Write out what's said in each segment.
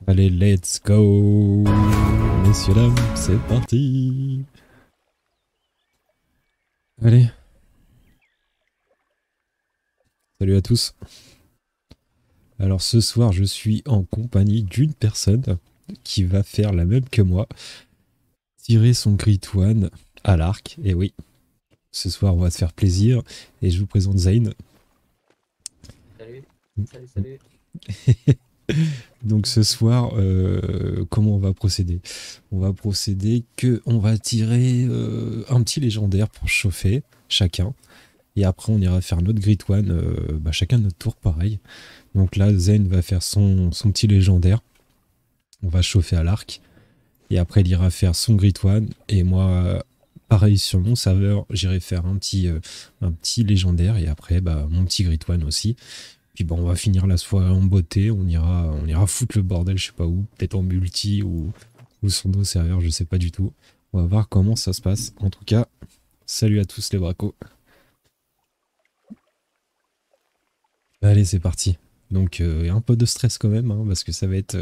Allez, let's go. Messieurs, dames, c'est parti. Allez. Salut à tous. Alors ce soir, je suis en compagnie d'une personne qui va faire la même que moi. Tirer son Grit One à l'arc. Et oui, ce soir, on va se faire plaisir. Et je vous présente Zayn. Salut, salut. Donc ce soir, comment on va procéder? On va procéder que on va tirer un petit légendaire pour chauffer chacun. Et après on ira faire notre Grit One, chacun notre tour pareil. Donc là Zen va faire son petit légendaire. On va chauffer à l'arc. Et après il ira faire son Grit One. Et moi, pareil sur mon serveur, j'irai faire un petit légendaire. Et après mon petit Grit One aussi. Puis bon, on va finir la soirée en beauté, on ira foutre le bordel, je sais pas où, peut-être en multi ou sur nos serveurs, je sais pas du tout. On va voir comment ça se passe. En tout cas, salut à tous les bracos. Allez, c'est parti. Donc, un peu de stress quand même, hein, parce que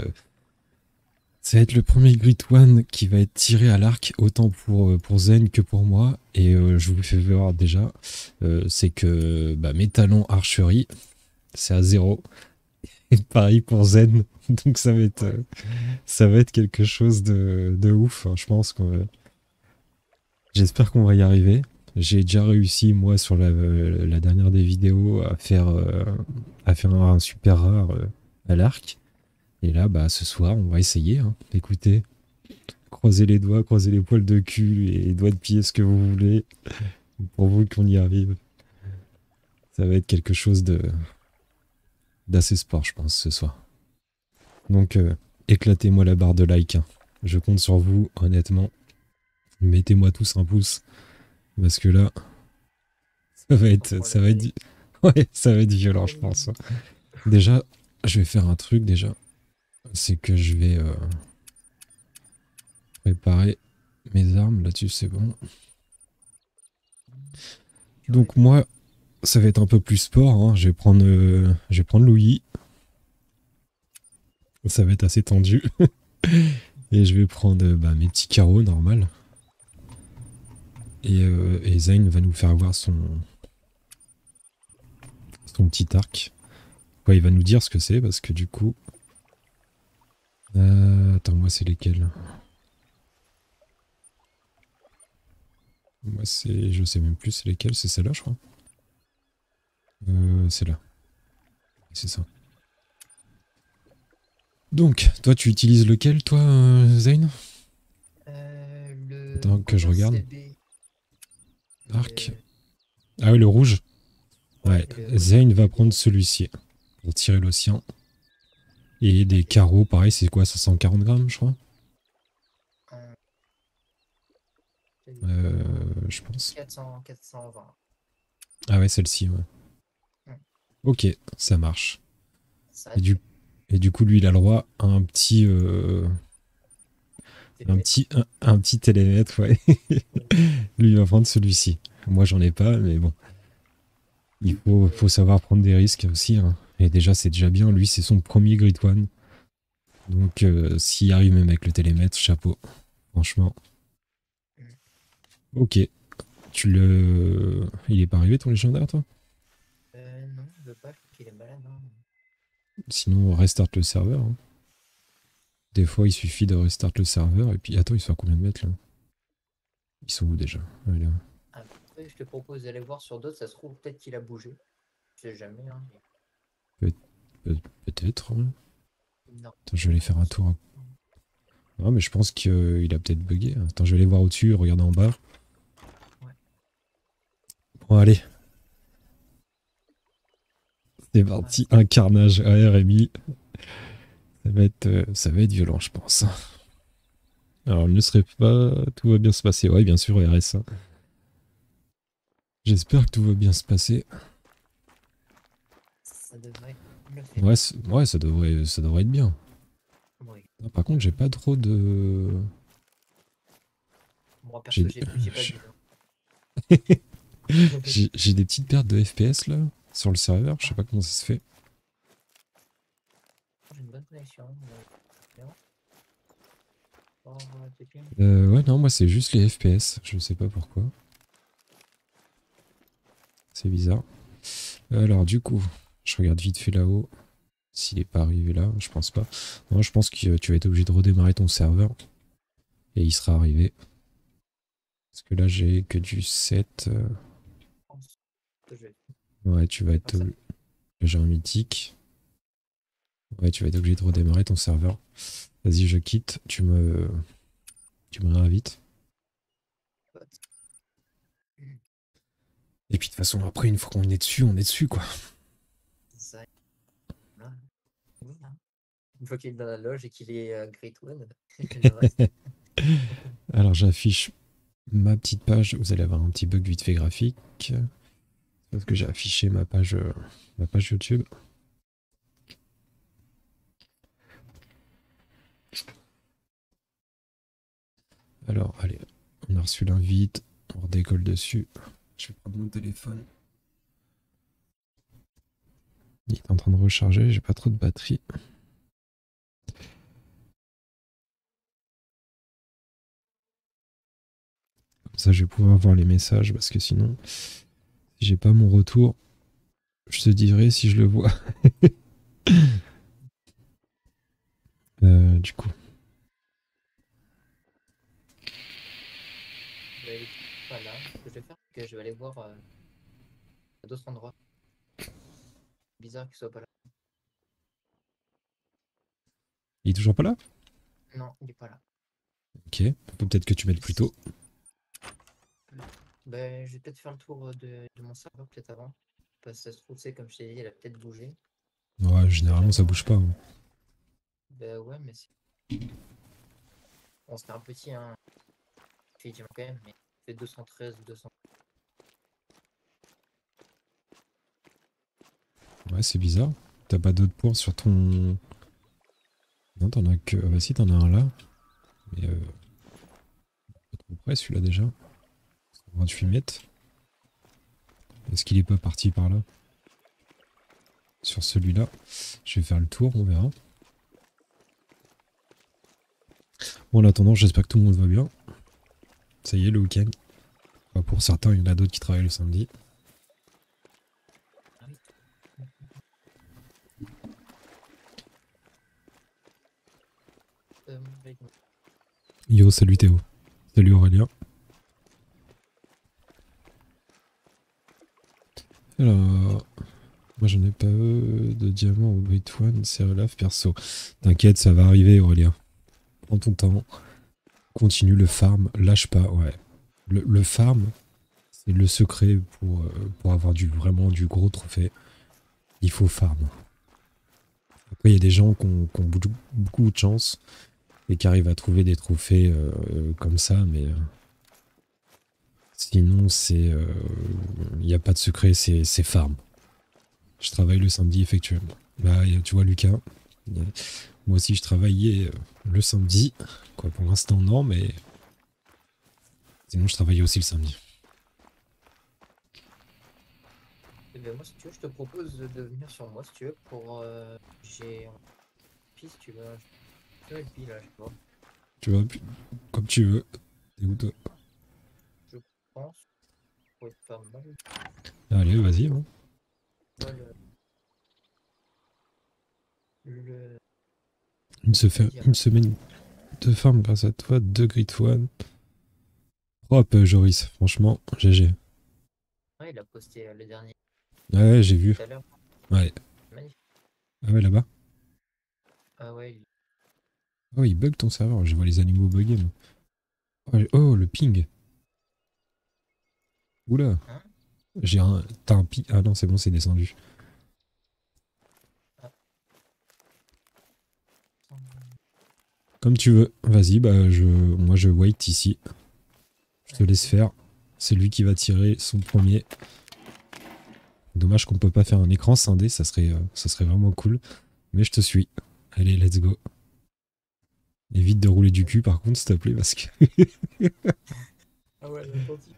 ça va être le premier Grit One qui va être tiré à l'arc, autant pour Zen que pour moi. Et je vous fais voir déjà, c'est que mes talents archerie, c'est à 0. Et pareil pour Zen. Donc ça va être quelque chose de ouf. Hein. Je pense que j'espère qu'on va y arriver. J'ai déjà réussi moi sur la dernière des vidéos à faire un super rare à l'arc. Et là ce soir on va essayer. Hein. Écoutez, croisez les doigts, croisez les poils de cul et les doigts de pied, ce que vous voulez, pour vous qu'on y arrive. Ça va être quelque chose d'assez sport, je pense, ce soir. Donc, éclatez-moi la barre de like. Hein. Je compte sur vous, honnêtement. Mettez-moi tous un pouce. Parce que là, ouais, ça va être violent, je pense. Déjà, je vais faire un truc, déjà. C'est que je vais préparer mes armes. Là-dessus, c'est bon. Donc, moi, ça va être un peu plus sport. Hein. Je vais prendre Louis. Ça va être assez tendu. Et je vais prendre mes petits carreaux, normal. Et Zayn va nous faire voir son petit arc. Ouais, il va nous dire ce que c'est, parce que du coup... attends, moi c'est lesquels? Moi c'est... Je sais même plus c'est lesquels, c'est celle-là je crois. C'est là. C'est ça. Donc, toi tu utilises lequel toi, Zayn? Le Attends que je Golden regarde. CB. Arc. Ah oui, le rouge. Ouais, Le Golden Zayn va CB. prendre celui-ci pour tirer le sien. Et des carreaux, pareil, c'est quoi, 540 grammes je crois? Euh, Je pense. 420. Ah ouais, celle-ci, ouais. Hmm. Ok, ça marche. Ça Et du, tue. et du coup, lui, il a le droit à Télémètre. un petit télémètre, ouais. Lui, il va prendre celui-ci. Moi, j'en ai pas, mais bon. Faut savoir prendre des risques aussi. Hein. Et déjà, c'est déjà bien. Lui, c'est son premier Grid One. Donc, s'il arrive même avec le télémètre, chapeau. Franchement. Hmm. Ok. Il est pas arrivé ton légendaire, toi? Non, je veux pas, je crois qu'il est malade. Hein. Sinon, on restart le serveur. Hein. Des fois, il suffit de restart le serveur. Et puis, attends, ils sont à combien de mètres, là? Ils sont où, déjà? Ah, là. Après, je te propose d'aller voir sur d'autres, ça se trouve, peut-être qu'il a bougé. Je sais jamais. Hein. Peut- Peut-être. Hein. Non, Attends, je vais aller faire un tour. Ah, mais je pense qu'il a peut-être bugué. Attends, je vais aller voir au-dessus, regarder en bas. ouais. Bon, allez. C'est parti. Un carnage. Ouais, Rémi. Ça va être violent, je pense. Alors, il ne serait pas... Tout va bien se passer. Ouais, bien sûr, RS. Hein. J'espère que tout va bien se passer. Ça devrait le faire. Ouais, ouais ça devrait être bien. Oui. Ah, par contre, j'ai pas trop de... Moi, perso, J'ai j'ai pas de bilan. j'ai des petites pertes de FPS, là, sur le serveur. Je sais pas comment ça se fait. J'ai une bonne connexion. Non. Oh, t'es bien. Ouais, non, moi c'est juste les FPS. Je sais pas pourquoi. C'est bizarre. Alors, du coup, je regarde vite fait là-haut. S'il est pas arrivé là, je pense pas. Non, je pense que tu vas être obligé de redémarrer ton serveur. Et il sera arrivé. Parce que là, j'ai que du 7. Je pense que je vais Ouais, tu vas faire être. ça. J'ai un mythique. Ouais, tu vas être obligé de redémarrer ton serveur. Vas-y, je quitte. Tu me réinvites. Et puis de toute façon, après, une fois qu'on est dessus, on est dessus, quoi. C'est ça. Voilà. Voilà. Une fois qu'il est dans la loge et qu'il est Great One, le reste. Alors, j'affiche ma petite page. Vous allez avoir un petit bug vite fait graphique. Parce que j'ai affiché ma page YouTube. Alors, allez, on a reçu l'invite. On redécolle dessus. Je vais prendre mon téléphone. Il est en train de recharger. J'ai pas trop de batterie. Comme ça, je vais pouvoir voir les messages. Parce que sinon, si j'ai pas mon retour, je te dirai si je le vois. Du coup. Il est pas là. Ce que je vais faire, c'est que je vais aller voir à d'autres endroits. Bizarre qu'il soit pas là. Il est toujours pas là? Non, il est pas là. Ok. Faut peut-être que tu mettes plus tôt. Ben, je vais peut-être faire le tour de mon serveur peut-être avant. Parce que ça se trouve, c'est comme je t'ai dit, elle a peut-être bougé. Ouais, C'est généralement, jamais, ça bouge pas, hein. Ben ouais, mais c'est. Bon, c'était un petit, hein, effectivement quand même, mais il fait 213 ou 200. Ouais, c'est bizarre. T'as pas d'autres points sur ton. Non, t'en as que. Ah bah si, t'en as un là. Mais pas trop près celui-là déjà. 28 mètres. Est-ce qu'il est pas parti par là? Sur celui-là. Je vais faire le tour, on verra. Bon, en attendant, j'espère que tout le monde va bien. Ça y est, le week-end. Enfin, pour certains, il y en a d'autres qui travaillent le samedi. Ah oui. Avec moi. Yo, salut Théo. Salut Aurélien. Alors, moi j'en ai pas de diamant au Great One, c'est relave perso. T'inquiète, ça va arriver Aurélien. Prends ton temps. Continue le farm, lâche pas, ouais. Le farm, c'est le secret pour avoir vraiment du gros trophée. Il faut farm. Après, il y a des gens qui ont beaucoup de chance et qui arrivent à trouver des trophées comme ça, mais sinon, il n'y a pas de secret, c'est farm. Je travaille le samedi, effectivement. Bah, tu vois, Lucas, moi aussi, je travaillais le samedi. Quoi, pour l'instant, non, mais sinon, je travaillais aussi le samedi. Eh ben, moi, si tu veux, je te propose de venir sur moi, si tu veux, pour. J'ai. Puis, si tu veux. Et puis là, je sais pas. Tu vois, comme tu veux. T'es où, toi? Je pense. Pour être pas mal. Allez, vas-y. Hein. Pas le. Faire Dire. une semaine de farm grâce à toi, 2 Grid 1. Propre, Joris. Franchement, GG. Ouais, il a posté le dernier Ouais, j'ai vu. tout à l'heure. Ouais. Magnifique. Ah ouais, là-bas. Ah ouais, Oh, il bug ton serveur. Je vois les animaux bugger. Moi. Oh, le ping. Oula. hein. T'as un ping. Ah non, c'est bon, c'est descendu. Ah. Comme tu veux. Vas-y, bah, moi, je wait ici. Je te laisse faire. C'est lui qui va tirer son premier. Dommage qu'on peut pas faire un écran scindé. Ça serait vraiment cool. Mais je te suis. Allez, let's go. Évite de rouler du cul, par contre, s'il te plaît, parce que. Ah ouais, attentif.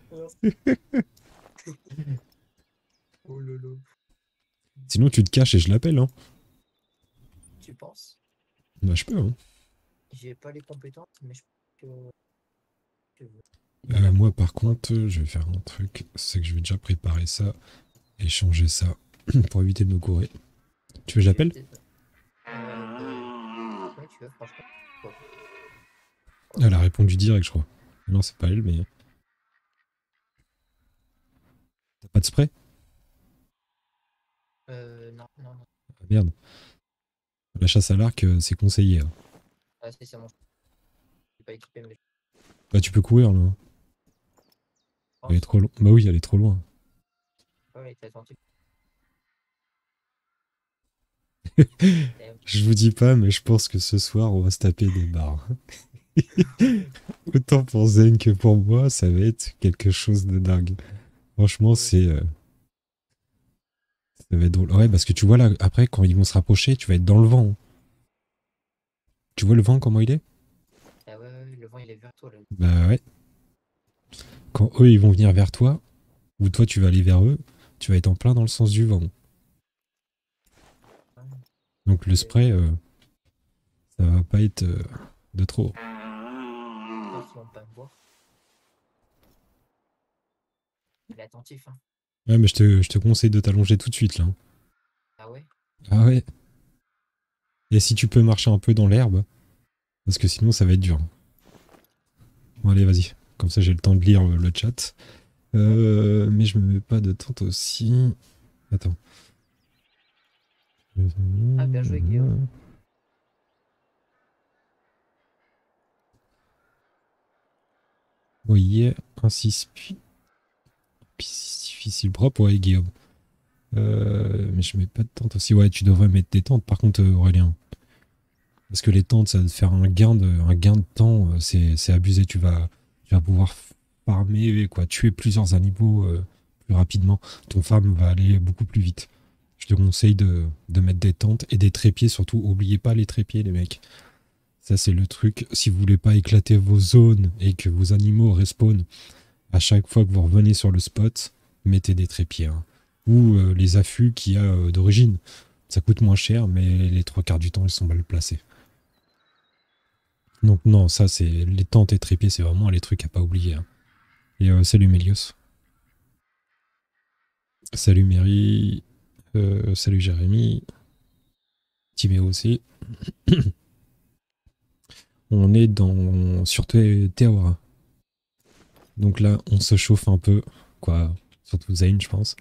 Oh lolo. Sinon, tu te caches et je l'appelle, hein. Tu penses? Bah, je peux, hein. J'ai pas les compétences, mais je pense que Moi, par contre, je vais faire un truc. C'est que je vais déjà préparer ça et changer ça pour éviter de me courir. Tu veux que je vais j'appelle? peut-être. Ouais, tu veux, franchement. Pourquoi pas. Elle a répondu direct, je crois. Non, c'est pas elle, mais. T'as pas de spray? Non, non, non. Ah, merde. La chasse à l'arc, c'est conseillé, hein. Ah, si, c'est bon. Je suis pas équipé, mais je Bah, tu peux courir là, hein. Elle est pense. trop loin. Bah oui, elle est trop loin. Ouais, t'es attentif. Je vous dis pas, mais je pense que ce soir, on va se taper des barres. Autant pour Zen que pour moi, ça va être quelque chose de dingue. Franchement, ça va être drôle. Ouais, parce que tu vois là, après, quand ils vont se rapprocher, tu vas être dans le vent, hein. Tu vois le vent, comment il est? Ah ouais, ouais, le vent il est vers toi là. Bah ouais. Quand eux, ils vont venir vers toi, ou toi, tu vas aller vers eux, tu vas être en plein dans le sens du vent. Ouais, Donc le c'est- spray, ça va pas être de trop. j'espère qu'ils vont pas me voir. Il est attentif, hein. Ouais, mais je te conseille de t'allonger tout de suite, là, hein. Ah ouais? Ah ouais. Et si tu peux marcher un peu dans l'herbe, parce que sinon, ça va être dur. Bon, allez, vas-y. Comme ça, j'ai le temps de lire le chat. Ouais. Mais je me mets pas de tente aussi. Attends. Ah, bien joué, Guillaume. Oui, un 6 difficile propre, ouais, Guillaume. Mais je mets pas de tente aussi. Ouais, tu devrais mettre des tentes, par contre, Aurélien. Parce que les tentes, ça va te faire un gain de temps. C'est abusé. Tu vas pouvoir farmer, quoi, tuer plusieurs animaux plus rapidement. Ton farm va aller beaucoup plus vite. Je te conseille de mettre des tentes et des trépieds, surtout. Oubliez pas les trépieds, les mecs. Ça, c'est le truc. Si vous voulez pas éclater vos zones et que vos animaux respawnent à chaque fois que vous revenez sur le spot, mettez des trépieds, hein. Ou les affûts qu'il y a d'origine. Ça coûte moins cher, mais les trois quarts du temps, ils sont mal placés. Donc non, ça, c'est les tentes et trépieds, c'est vraiment les trucs à pas oublier, hein. Et salut Mélios. Salut Mary. Salut Jérémy. Timéo aussi. On est sur Théora. Donc là, on se chauffe un peu. Quoi, surtout Zane, je pense.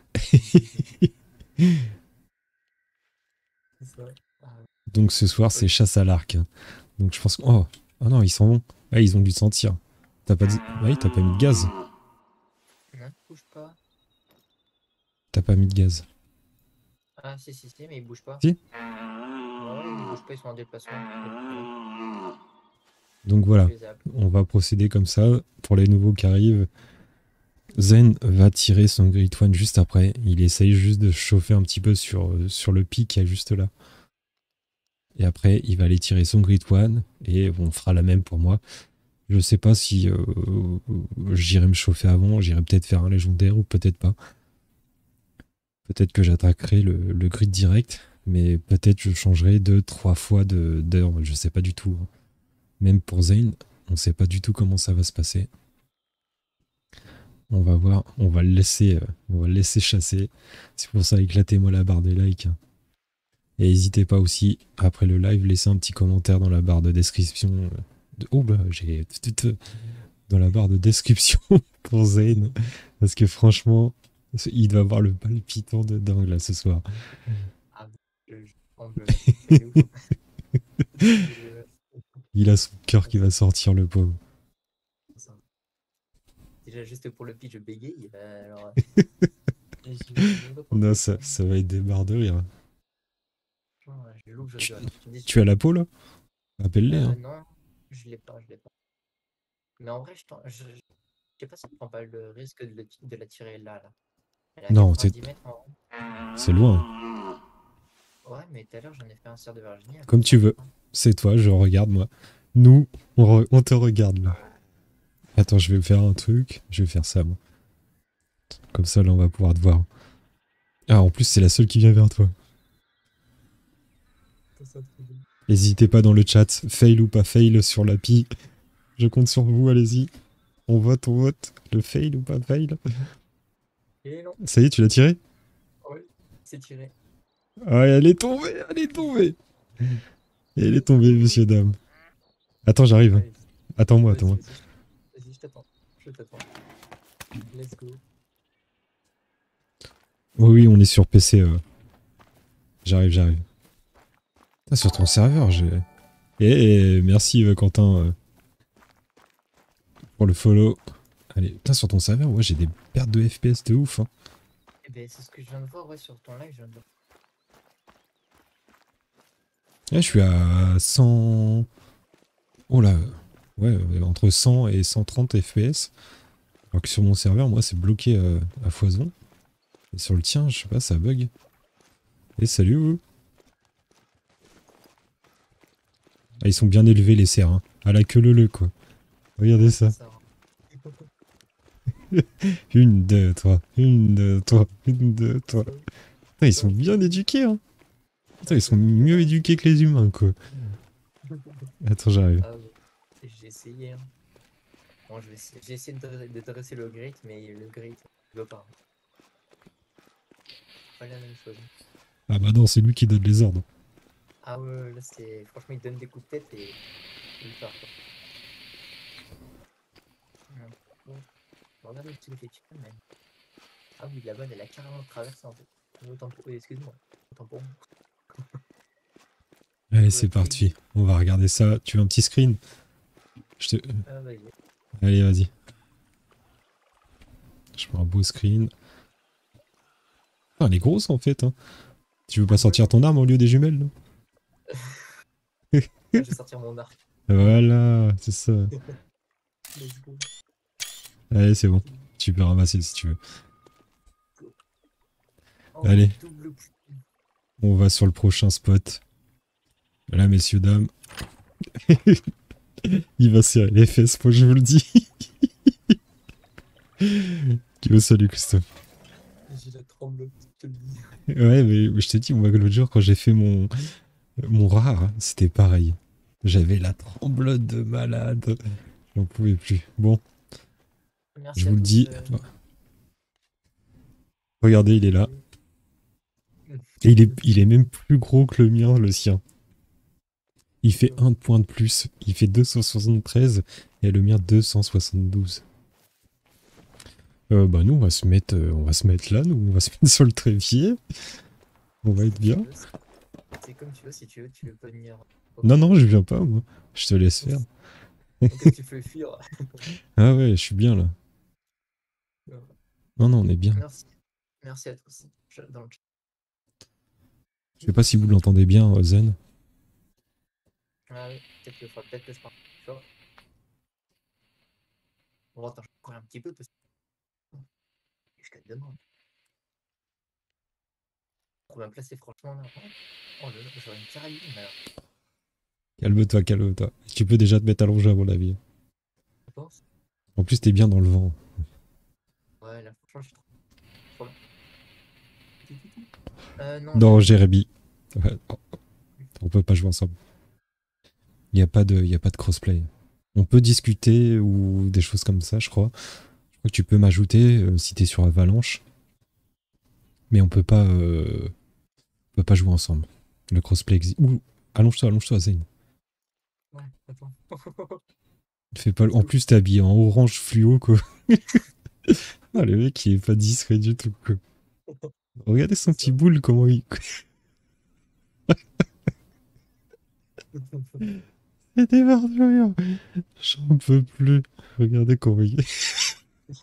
C'est ça. Ah, Donc ce soir, c'est ouais. chasse à l'arc, hein. Donc je pense que... Oh, oh non, ils s'en vont. Ah, ils ont dû sentir. T'as pas... Oui, t'as pas mis de gaz. Non, bouge pas. T'as pas mis de gaz. Ah, si, si, si, mais ils bougent pas. Si. Ouais, ouais, ils bougent pas, ils sont en déplacement. Y a pas de problème. Donc Je voilà, les ai appelés. on va procéder comme ça. Pour les nouveaux qui arrivent, Zen va tirer son Grid One juste après. Il essaye juste de chauffer un petit peu sur le pic qui est juste là. Et après, il va aller tirer son Grid One et on fera la même pour moi. Je sais pas si j'irai me chauffer avant, j'irai peut-être faire un légendaire ou peut-être pas. Peut-être que j'attaquerai le grid direct, mais peut-être je changerai 2, 3 fois d'heure, je sais pas du tout, hein. Même pour Zane, on sait pas du tout comment ça va se passer. On va voir, on va le laisser chasser. C'est pour ça, éclatez-moi la barre des likes, hein. Et n'hésitez pas aussi, après le live, laisser un petit commentaire dans la barre de description. Oh bah, j'ai dans la barre de description pour Zane. Parce que franchement, il doit avoir le palpitant de dingue là ce soir. Ah, je tremble là. Mais de ouf, hein. Je- Il a son cœur qui va sortir, le pauvre. ça. Déjà, juste pour le pitch, je bégaye. Alors, j'ai même pas pensé Non, à ça, ça. ça va être des barres de rire. Franchement, j'ai l'eau que je Tu, suis. Alors, tu me dis, tu as la peau là? Appelle-les, hein. non, je l'ai pas, je l'ai pas. Mais en vrai, je sais pas si tu prends pas le risque de la tirer là, là. Elle est à Non, c'est 90 mètres en haut. c'est loin. Ouais, mais tout à l'heure, j'en ai fait un cerf de Virginie à Comme côté tu en veux. même. C'est toi, je regarde moi. Nous, on te regarde là. Attends, je vais faire un truc. Je vais faire ça, moi. Comme ça, là, on va pouvoir te voir. Ah, en plus, c'est la seule qui vient vers toi. Ça, trop bien. N'hésitez pas dans le chat, fail ou pas fail sur l'appli. Je compte sur vous, allez-y. On vote, on vote. Le fail ou pas fail. Et non. Ça y est, tu l'as tiré? Oui, c'est tiré. Ah, elle est tombée, elle est tombée. Et elle est tombée, monsieur, dame. Attends, j'arrive. Allez, Attends-moi, vas-y, attends-moi. vas-y. Vas-y, je t'attends. Je t'attends. Let's go. Oui, oui, on est sur PC. J'arrive, j'arrive. Ah, sur ton serveur, j'ai... merci Quentin pour le follow. Allez, putain, sur ton serveur, ouais, j'ai des pertes de FPS de ouf. Hein. Eh ben, c'est ce que je viens de voir, ouais, sur ton live, je viens de voir. Là, je suis à 100... Oh là, ouais, entre 100 et 130 FPS. Alors que sur mon serveur, moi, c'est bloqué à foison. Et sur le tien, je sais pas, ça bug. Et salut vous. Ah, ils sont bien élevés les cerfs, hein. À la queue leu quoi. Regardez Ouais, ça. c'est ça. Une, deux, trois. Une, deux, trois. Une, deux, trois. Putain, ils sont bien éduqués, hein. Putain, ils sont mieux éduqués que les humains, quoi. Attends, j'arrive. Ah ouais, j'ai essayé. Hein. Bon, j'ai essayé de dresser le grate, mais le grate ne veut pas. Pas la même chose. Ah bah non, c'est lui qui donne les ordres. Ah ouais, là c'est. Franchement, il donne des coups de tête et il part quoi. Ouais. Bon, regarde le petit effet chicken, man. Ah oui, la bonne, elle a carrément traversé en fait. Autant pour... oui, excuse-moi. Autant pour moi. Allez, Ouais, c'est parti. On va regarder ça. Tu veux un petit screen? Je te... Ah, vas-y. Allez, vas-y. Je prends un beau screen. Ah, elle est grosse en fait. Hein. Tu veux pas sortir ton arme au lieu des jumelles là? Ah, je vais sortir mon arc. Voilà, c'est ça. Let's go. Allez, c'est bon. Tu peux ramasser si tu veux. Oh, Allez, double coup. on va sur le prochain spot. Là, messieurs, dames. Il va serrer les fesses, moi je vous le dis. Yo, salut Christophe. J'ai la tremblote, je te le dis. Ouais, mais je t'ai dit, moi, l'autre jour, quand j'ai fait mon rare, c'était pareil. J'avais la tremblote de malade. J'en pouvais plus. Bon, je Merci à vous le tous. dis. Regardez, il est là. Et il est même plus gros que le mien, le sien. Il fait un point de plus. Il fait 273 et le mien 272. Bah nous, on va se mettre là, nous. On va se mettre sur le trépied. On va être bien. C'est comme tu veux, si tu veux pas venir. Non, non, je viens pas, moi. Je te laisse faire. Ok, tu fais fuir. Ah ouais, je suis bien là. Non, non, on est bien. Merci. Merci à tous. Dans le chat. Je sais pas si vous l'entendez bien, Zen. Ah oui, peut-être qu'il faudra peut-être le sport. Tu vois. Bon, attends, je vais courir un petit peu parce que jusqu'à demain. Trop bien placé, franchement. Là. Oh là là, j'aurais une carabine alors. Calme-toi, calme-toi. Tu peux déjà te mettre allongé à mon avis. Tu penses? En plus, t'es bien dans le vent. Ouais, là, franchement, je suis trop bien. Non, Non, j'ai. Jérémy. Ouais, on peut pas jouer ensemble. Il y a pas de crossplay. On peut discuter ou des choses comme ça, je crois. Je crois que tu peux m'ajouter si t'es sur Avalanche. Mais on peut pas jouer ensemble. Le crossplay existe. Ouh, allonge-toi, Zayn. Ouais, attends. Fais pas... En plus, t'es habillé en orange fluo, quoi. Ah, le mec, il est pas discret du tout, quoi. Regardez son petit boule, comment il... C'était merveilleux. J'en peux plus. Regardez comment il est.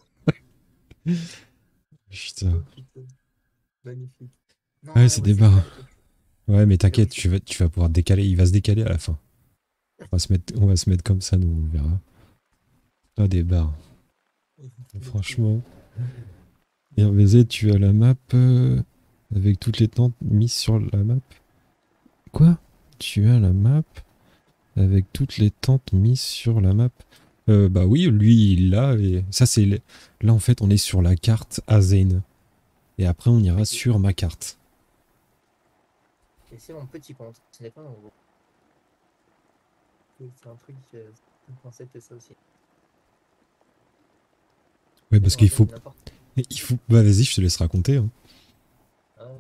Putain. Magnifique. Non, Ouais, ouais, c'est ouais, des c'est barres. clair. Ouais, mais Ah oui, t'inquiète, tu vas pouvoir décaler. Il va se décaler à la fin. On va se mettre comme ça, nous, on verra. Pas des barres. Franchement. Et RVZ, tu as la map avec toutes les tentes mises sur la map. Quoi? Tu as la map avec toutes les tentes mises sur la map. Bah oui, lui, il l'a. Et ça, c'est... Là, en fait, on est sur la carte Azen. Et après, on ira sur ma carte. Et c'est mon petit compte, ce n'est pas mon gros. C'est un truc, un concept, ça aussi. Ouais, Ça, je parce me qu'il rappelle faut... de n'importe. Il faut... Bah vas-y, je te laisse raconter. Hein. Ah,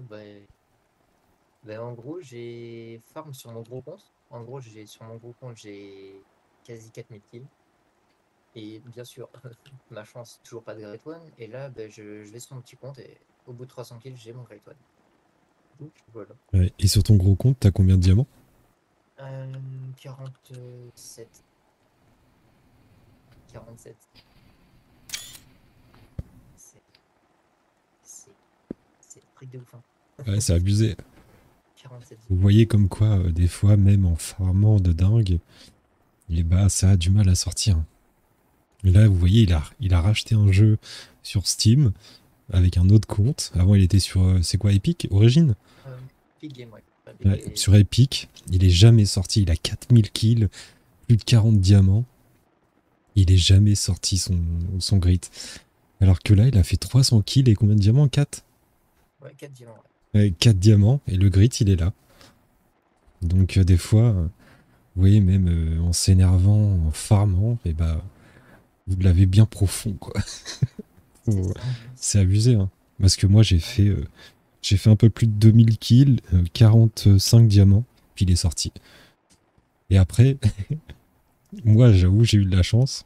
en gros, j'ai farm sur mon gros compte. En gros, sur mon gros compte, j'ai quasi 4000 kills. Et bien sûr, ma chance, toujours pas de Great One. Et là, je vais sur mon petit compte et au bout de 300 kills, j'ai mon Great One. Donc voilà. Ouais. Et sur ton gros compte, t'as combien de diamants? 47. 47. C'est c'est- c'est un truc de ouf, hein. Ouais, c'est abusé. 47 Vous diamants. voyez comme quoi, des fois, même en farmant de dingue, et bah ça a du mal à sortir. Et là, vous voyez, il a racheté un jeu sur Steam avec un autre compte. Avant, il était sur, c'est quoi, Epic, Origin? Big game, ouais. Ouais, sur Epic, il est jamais sorti. Il a 4000 kills, plus de 40 diamants. Il est jamais sorti son grit. Alors que là, il a fait 300 kills et combien de diamants? 4. Ouais, 4 diamants, ouais. Ouais, 4 diamants et le grit, il est là. Donc des fois, vous voyez, même en s'énervant, en farmant, et bah, vous l'avez bien profond, quoi. C'est ça, hein. C'est abusé, hein. Parce que moi, j'ai fait un peu plus de 2000 kills, 45 diamants, puis il est sorti. Et après, moi, j'avoue, j'ai eu de la chance.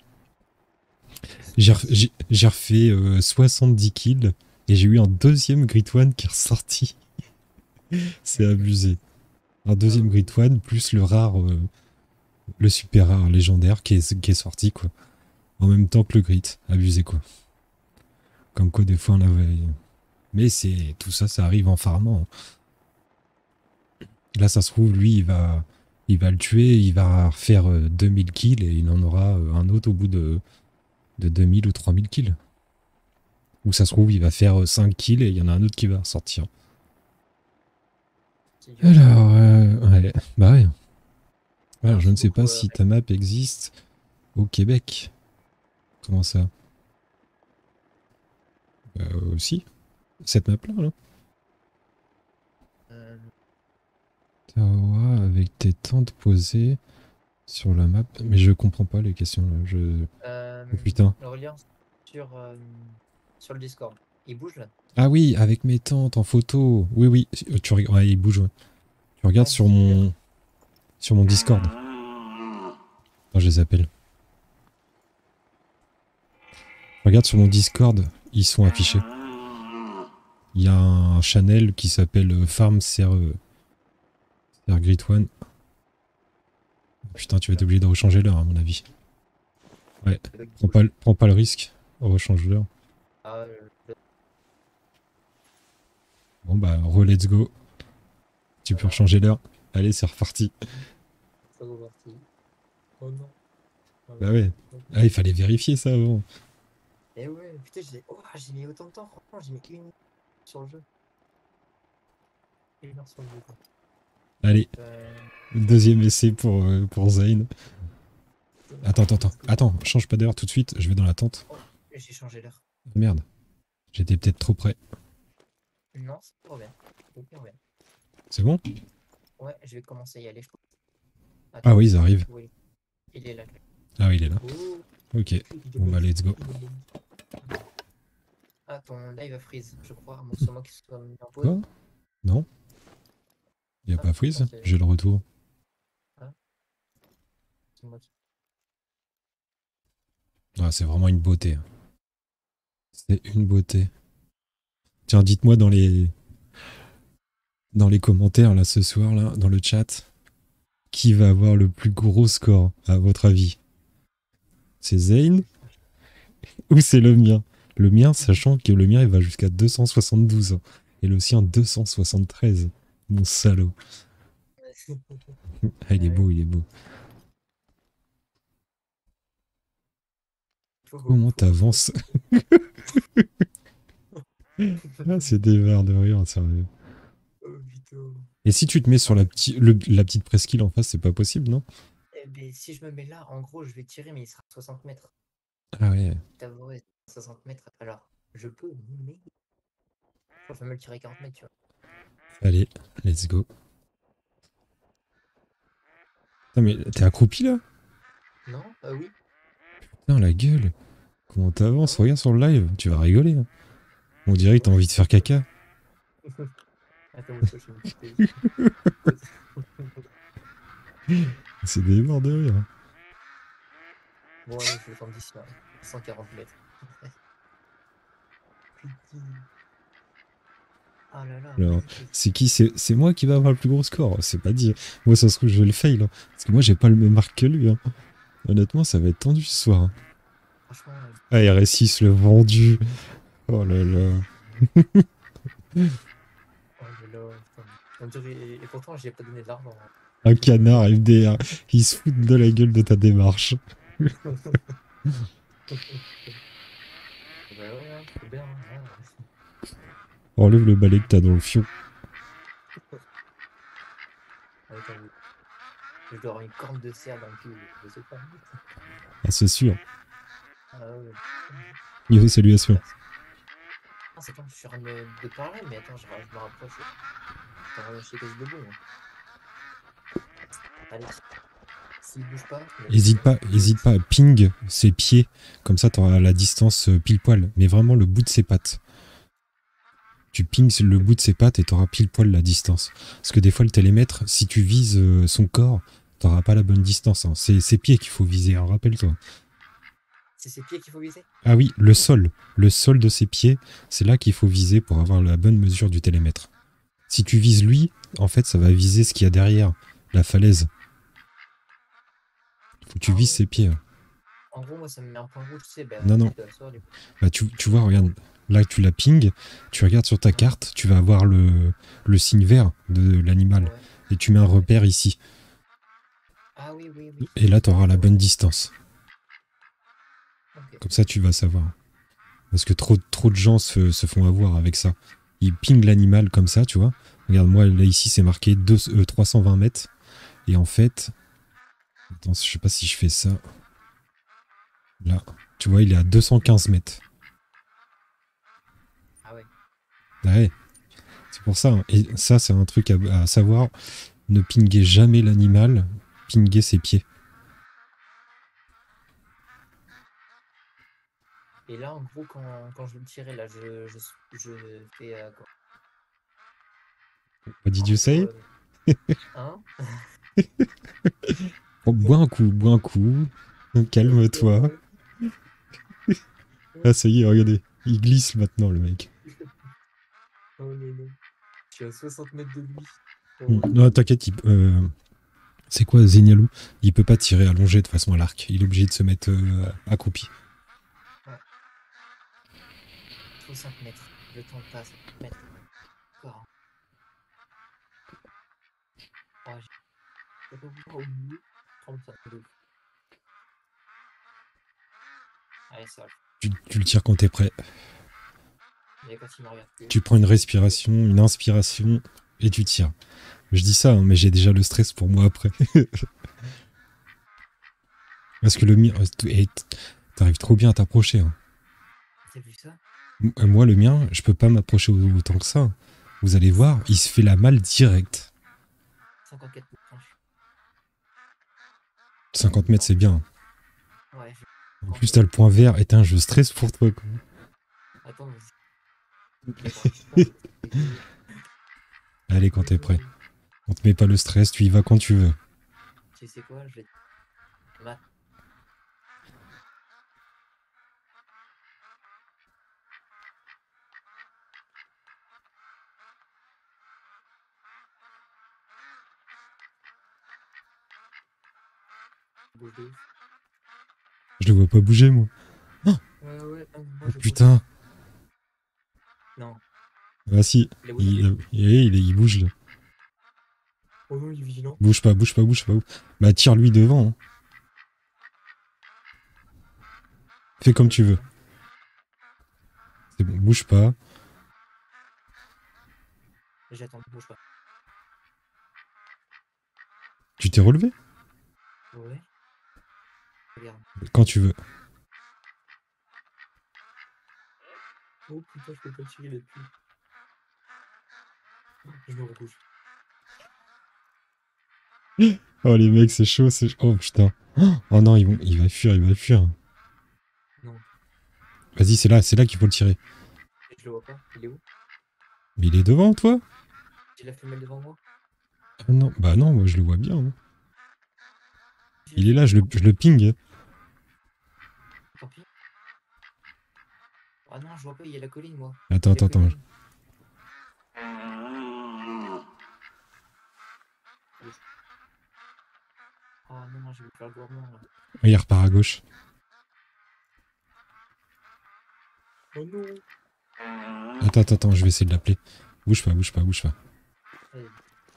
J'ai refait 70 kills et j'ai eu un deuxième Grid One qui est ressorti. C'est abusé. Un Ah deuxième oui. Grid One plus le rare, le super rare légendaire qui est sorti, quoi. En même temps que le Grid. Abusé, quoi. Comme quoi, des fois, on avait. Mais c'est tout ça, ça arrive en farmant. Là, ça se trouve, lui, il va le tuer, il va faire 2000 kills et il en aura un autre au bout de 2000 ou 3000 kills. Ou ça se trouve, il va faire 5 kills et il y en a un autre qui va ressortir. C'est dur, ça. Alors, ouais, bah ouais. Alors, je Merci ne sais pas beaucoup, si ta map existe au Québec. Comment ça? Aussi, cette map-là, là. euh, Tawa avec tes tentes posées sur la map. Mais je comprends pas les questions, là. Oh putain. le relire sur, sur le Discord. Il bouge là? Ah oui, avec mes tentes en photo. Oui, oui. Ouais, il bouge, ouais. Tu regardes Ah, super. sur mon Discord. Quand je les appelle. Regarde sur mon Discord, ils sont affichés. Il y a un channel qui s'appelle Farm Grid One. Putain, tu vas être obligé de rechanger l'heure, à mon avis. Ouais, Le mec qui bouge. prends pas le risque. Rechange l'heure. Ah, Bon bah, let's go. Tu peux voilà. rechanger l'heure. Allez, c'est reparti. C'est reparti. Oh non. Ah Bah ouais. ouais. Ah, il fallait vérifier ça avant. Et ouais, putain, j'ai mis autant de temps, franchement, j'ai mis 1 heure sur le jeu. 1 heure sur le jeu, quoi. Hop, Allez, deuxième essai pour Zayn. let's go. Attends, change pas d'heure tout de suite, je vais dans la tente. Oh, j'ai changé l'heure. Merde, j'étais peut-être trop près. Non, c'est pas bien. C'est pas bien. C'est bon? Ouais, je vais commencer à y aller, je crois. Ah Attends, oui, ils arrivent. oui, il est là. Ah oui, il est là. Oh, Ok, bon bah let's go. ah, ton live a freeze, je crois, à moins que ce soit moi qui soit mis en pause. Quoi? Non? Y a Ah, pas pourtant, freeze? J'ai le retour. ah, c'est moi qui. Ah, c'est vraiment une beauté. C'est une beauté. Tiens, dites-moi dans les commentaires là ce soir là, dans le chat, qui va avoir le plus gros score à votre avis? C'est Zayn ou c'est le mien? Le mien, sachant que le mien il va jusqu'à 272 hein, et le sien 273. Mon salaud. Ah, il est Ouais, beau, il est beau. Comment faut- t'avances? Ah, c'est des verres de rire, sérieux. Oh putain. Et si tu te mets sur En fait, la petite presqu'île en face, c'est pas possible, non? eh ben, si je me mets là, en gros, je vais tirer, mais il sera à 60 mètres. Ah ouais. T'avouer, 60 mètres. Alors, je peux, mais je vais me le tirer 40 mètres, tu vois. Allez, let's go. Putain, mais t'es accroupi là? Non? Oui. Putain, la gueule. Comment Ah t'avances? bon? Regarde sur le live, tu vas rigoler, hein. On dirait que t'as Ouais. envie de faire caca. Attends, moi, je suis une petite. C'est des morts de rire. Bon, allez, je vais faire d'ici là. 140 mètres. Putain. Ah là là, Alors, magnifique. c'est qui? C'est moi qui va avoir le plus gros score. C'est pas dit. Moi, ça se trouve, je vais le fail, hein. Parce que moi, j'ai pas le même marque que lui, hein. Honnêtement, ça va être tendu ce soir, hein. Franchement, Ah, RS6, le vendu. Oh là là. oh là là, putain. On dirait... Et pourtant, j'ai pas donné de l'argent, hein. Un canard FDR. Il se fout de la gueule de ta démarche. Bah ouais, hein, faut bien, hein. Enlève le balai que t'as dans le fion. Attends, je dois avoir une corne de cerf dans le cul, je sais pas. Ah, c'est sûr. Ah ouais, Niveau saluation. merci. Ah, c'est quand je suis en train de parler, mais attends, je me rapproche. Attends, je suis quasi debout, moi. Allez, s'il bouge pas, je me lève, hein. Hésite pas à ping ses pieds. Comme ça, t'auras la distance pile poil. Mais vraiment le bout de ses pattes. Tu pings le bout de ses pattes et t'auras pile poil la distance. Parce que des fois, le télémètre, si tu vises son corps, t'auras pas la bonne distance, hein. C'est ses pieds qu'il faut viser, hein, rappelle-toi. C'est ses pieds qu'il faut viser? Ah oui, le sol. Le sol de ses pieds, c'est là qu'il faut viser pour avoir la bonne mesure du télémètre. Si tu vises lui, en fait, ça va viser ce qu'il y a derrière, la falaise. Faut que tu Ah vises ouais. ses pieds, hein. En gros, moi, ça me met un point rouge, tu sais, bah, Non, non. sur les... Bah, tu vois, regarde, là tu la ping, tu regardes sur ta Ouais, carte, tu vas avoir le signe vert de l'animal. ouais, Et tu mets un ouais. repère ici. Ah oui, oui, oui. Et là, tu auras la Ouais. bonne distance. Ok. Comme ça, tu vas savoir. Parce que trop de gens se font avoir avec ça. Ils pingent l'animal comme ça, tu vois. Regarde, moi, là, ici, c'est marqué 320 mètres. Et en fait, attends, je sais pas si je fais ça. Là, tu vois, il est à 215 mètres. Ah ouais. Ouais, c'est pour ça, hein. Et ça, c'est un truc à savoir. Ne pinguez jamais l'animal, pinguez ses pieds. Et là, en gros, quand je vais le tirer, là, je fais quoi? What did En you gros, say? hein? Oh, bois un coup. Calme-toi. Ouais. Ah, ça y est, regardez. Il glisse maintenant, le mec. Oh là là. Je suis à 60 mètres de lui. Oh là Non, là. t'inquiète, c'est quoi Zenialou? Il peut pas tirer allongé de façon à l'arc. Il est obligé de se mettre accroupi. Ouais. 60 mètres. Le temps passe. Mètres. Encore. Oh, j'ai pas pouvoir au milieu. 35 de ouf. Allez, ça va. Tu le tires quand t'es prêt. Et quand il me regarde plus. Tu prends une respiration, une inspiration, et tu tires. Je dis ça, hein, mais j'ai déjà le stress pour moi après. Parce que le mien... T'arrives trop bien à t'approcher, hein. T'as vu ça? Moi, le mien, je peux pas m'approcher autant que ça. Vous allez voir, il se fait la malle direct. 54%. 50 mètres, c'est bien. Ouais, En plus, t'as le point vert. Et je stresse pour toi, quoi. attends, d'accord. Allez, quand t'es prêt. On te met pas le stress, tu y vas quand tu veux. Tu sais quoi? Je vais. Ma- bouge de ouf. Je le vois pas bouger, moi. Oh, Ouais, ouais, moi oh, je bouge. putain. Non. Ah si, Il est bougé? il bouge, là. Oh non, il est vigilant. Bouge pas, bouge pas, bouge pas. Bah, tire-lui devant, hein. Fais comme tu veux. C'est bon, bouge pas. J'attends, bouge pas. Tu t'es relevé? Ouais, regarde. Quand tu veux. Oh putain, je peux pas tirer là-dessus. Je me recouche. Oh les mecs, c'est chaud, c'est chaud. Oh putain. Oh non, il va fuir, il va fuir. Non, Vas-y, c'est là qu'il faut le tirer. je le vois pas. Il est où? Mais il est devant, toi? J'ai la femelle devant moi. Ah non, bah non, moi je le vois bien, hein. J'ai la Il est là, femelle devant je le ping. moi. Tant pis. Ah non, je vois pas, il y a la colline, moi. Attends, Il y a attends, la attends. colline. Bouge. Ah non, je vais faire le gourmand, là. Il repart à gauche. Oh non. Attends, attends, attends, je vais essayer de l'appeler. Bouge pas, bouge pas, bouge pas. Allez.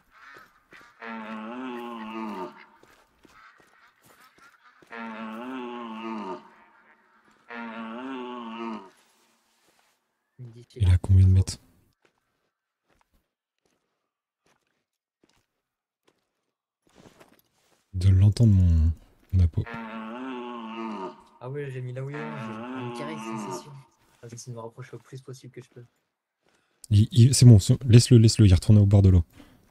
Il me dit qu'il Il a combien de mètres? De l'entendre mon apo. Ah ouais, j'ai mis là où il est, j'ai une carré sensation. J'essaie de me rapprocher le plus possible que je peux. C'est bon, laisse-le, laisse-le, il retourne au bord de l'eau.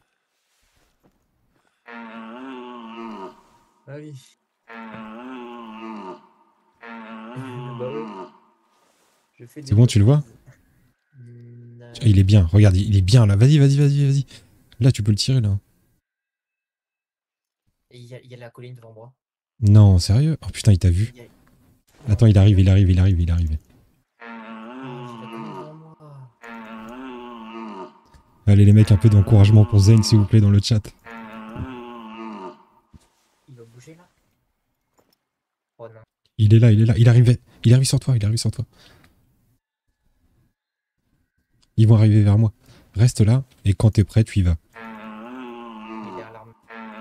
Ah oui. Bah ouais. Je fais C'est des bon, tu le vois? phrases. Il est bien, regarde, il est bien là. Vas-y, vas-y, vas-y, vas-y. Là, tu peux le tirer là. Il y a la colline devant moi. Non, sérieux? Oh putain, il t'a vu. Il y a- Attends, Non, il il est arrive, il où? arrive, il arrive, il arrive. Ah, j'ai la colline devant moi. Allez les mecs, un peu d'encouragement pour Zen, s'il vous plaît, dans le chat. Il va bouger là? Oh non. Il est là, il est là. Il arrive sur toi, il arrive sur toi. Ils vont arriver vers moi. Reste là, et quand t'es prêt, tu y vas. Il est derrière l'arme.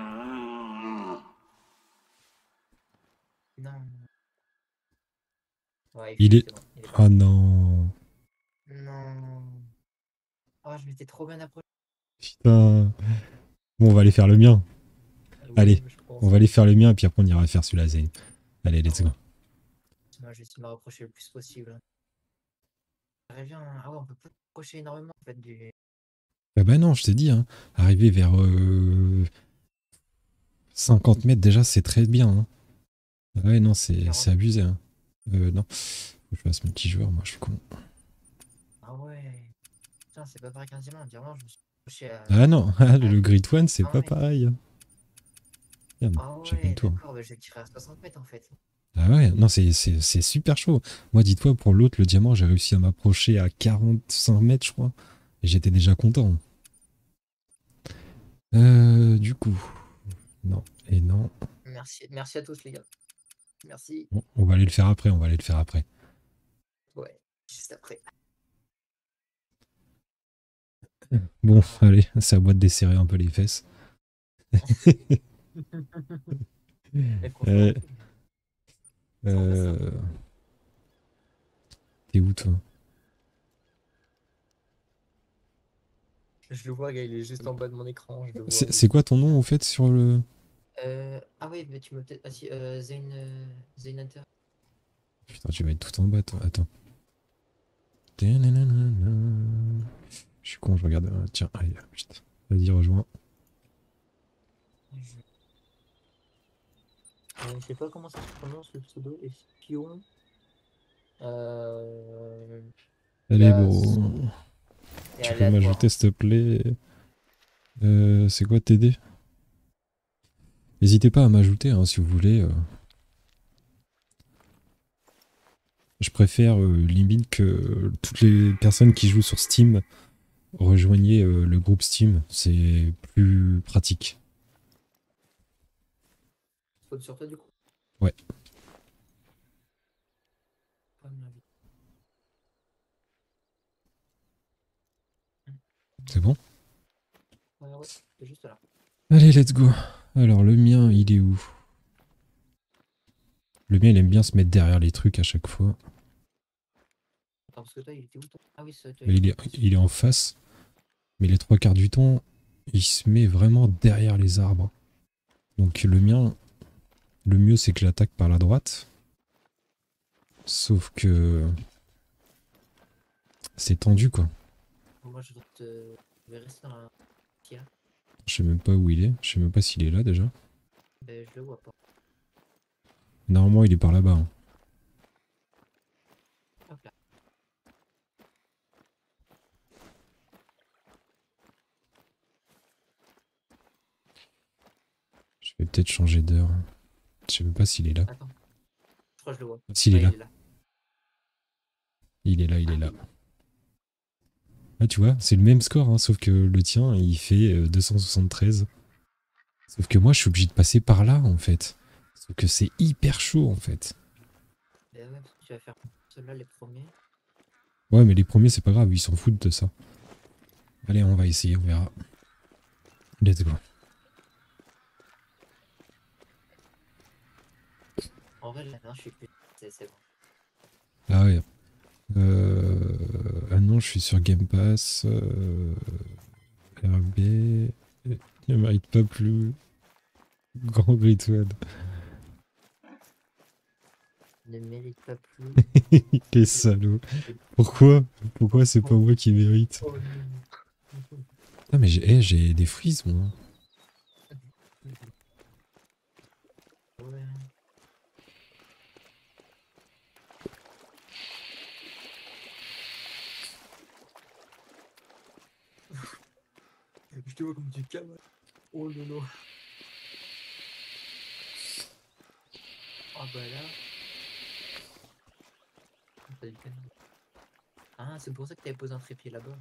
Non. Ouais, il Il fuit, est... c'est bon. Il est Ah parti. non. Non. Oh, je m'étais trop bien approché. Putain. Bon, on va aller faire le mien. Oui, Allez, je on pense. va aller faire le mien, et puis après on ira faire celui-là, Zen. Allez, Ah let's go. ouais. Moi, je vais essayer de me rapprocher le plus possible. J'aimerais bien. Ah ouais, on peut pas approcher énormément en fait du. Ah bah non, je t'ai dit, hein. Arriver vers 50 mètres déjà, c'est très bien, hein. Ouais, non, c'est 40. abusé, hein. Non, faut que je fasse multijoueur, moi je suis con. Ah ouais. Putain, c'est pas pareil qu'un diamant. Un diamant, je me suis approché Ah non, à le Grid One, c'est 100 pas mètres. pareil. Merde, Ah j'ai fait le ouais, tour. d'accord, bah, je vais tirer à 60 mètres en fait. Ah ouais, non, c'est super chaud. Moi, dis-toi, pour l'autre, le diamant, j'ai réussi à m'approcher à 45 mètres, je crois. Et j'étais déjà content. Du coup, non, et non. Merci, merci à tous les gars. Merci. Bon, on va aller le faire après, on va aller le faire après. Ouais, juste après. Bon, allez, c'est à moi de desserrer un peu les fesses. Et franchement, Euh, ça en reste un. euh, T'es où, toi? Je le vois, gars, il est juste en bas de mon écran, je le vois, oui. C'est quoi ton nom, au fait, sur le... Ah ouais, mais tu me peut-être. Ah si, Zayn Hunter. Putain, tu vas être tout en bas, toi. Attends. Je suis con, je regarde. Tiens, allez, putain. Vas-y, rejoins. Je... je sais pas comment ça se prononce le pseudo, Espion. Euh... Il y Allez, a. bon. C'est Tu peux aléatoire, m'ajouter, hein. s'il te plaît. C'est quoi t'aider? N'hésitez pas à m'ajouter, hein, si vous voulez. Je préfère limite que toutes les personnes qui jouent sur Steam rejoigniez le groupe Steam. C'est plus pratique. Faute sur toi, du coup. Ouais, Pas me l'inviter. c'est bon? Ouais, ouais, c'est juste là. Allez, let's go. Alors, le mien, il est où? Le mien, il aime bien se mettre derrière les trucs à chaque fois. Attends, parce que toi, il était où toi? Ah oui, toi, Mais il était plus. il est en face. Mais les trois quarts du temps, il se met vraiment derrière les arbres. Donc le mien, le mieux c'est que j'attaque par la droite. Sauf que c'est tendu quoi. Moi, je vais rester dans la. Qui est là? Je sais même pas où il est. Je sais même pas s'il est là déjà. Ben, je le vois pas. Normalement, il est par là-bas, hein. Hop là. Je vais peut-être changer d'heure. Je sais même pas s'il est là. Attends. Je crois que je le vois. S'il est Ouais, là. il est là. Il est là, il Ah, est là. il est là. Ah, tu vois, c'est le même score, hein, sauf que le tien, il fait 273. Sauf que moi, je suis obligé de passer par là, en fait. Sauf que c'est hyper chaud, en fait. Ben ouais, parce que tu vas faire ceux-là les premiers. Ouais, mais les premiers, c'est pas grave, ils s'en foutent de ça. Allez, on va essayer, on verra. Let's go. En vrai, là, non, je suis plus. C'est bon. Ah ouais. Ah non, je suis sur Game Pass. RB. Ne mérite pas plus. Grand Great One. Ne mérite pas plus. Les salauds. Pourquoi? Pourquoi c'est pas moi qui mérite? Oh non. Ah mais j'ai des frises moi. Ouais. Je te vois comme tu calmes. Oh lolo. Ah bah là. T'as du calme. Ah, c'est pour ça que t'avais posé un trépied là-bas.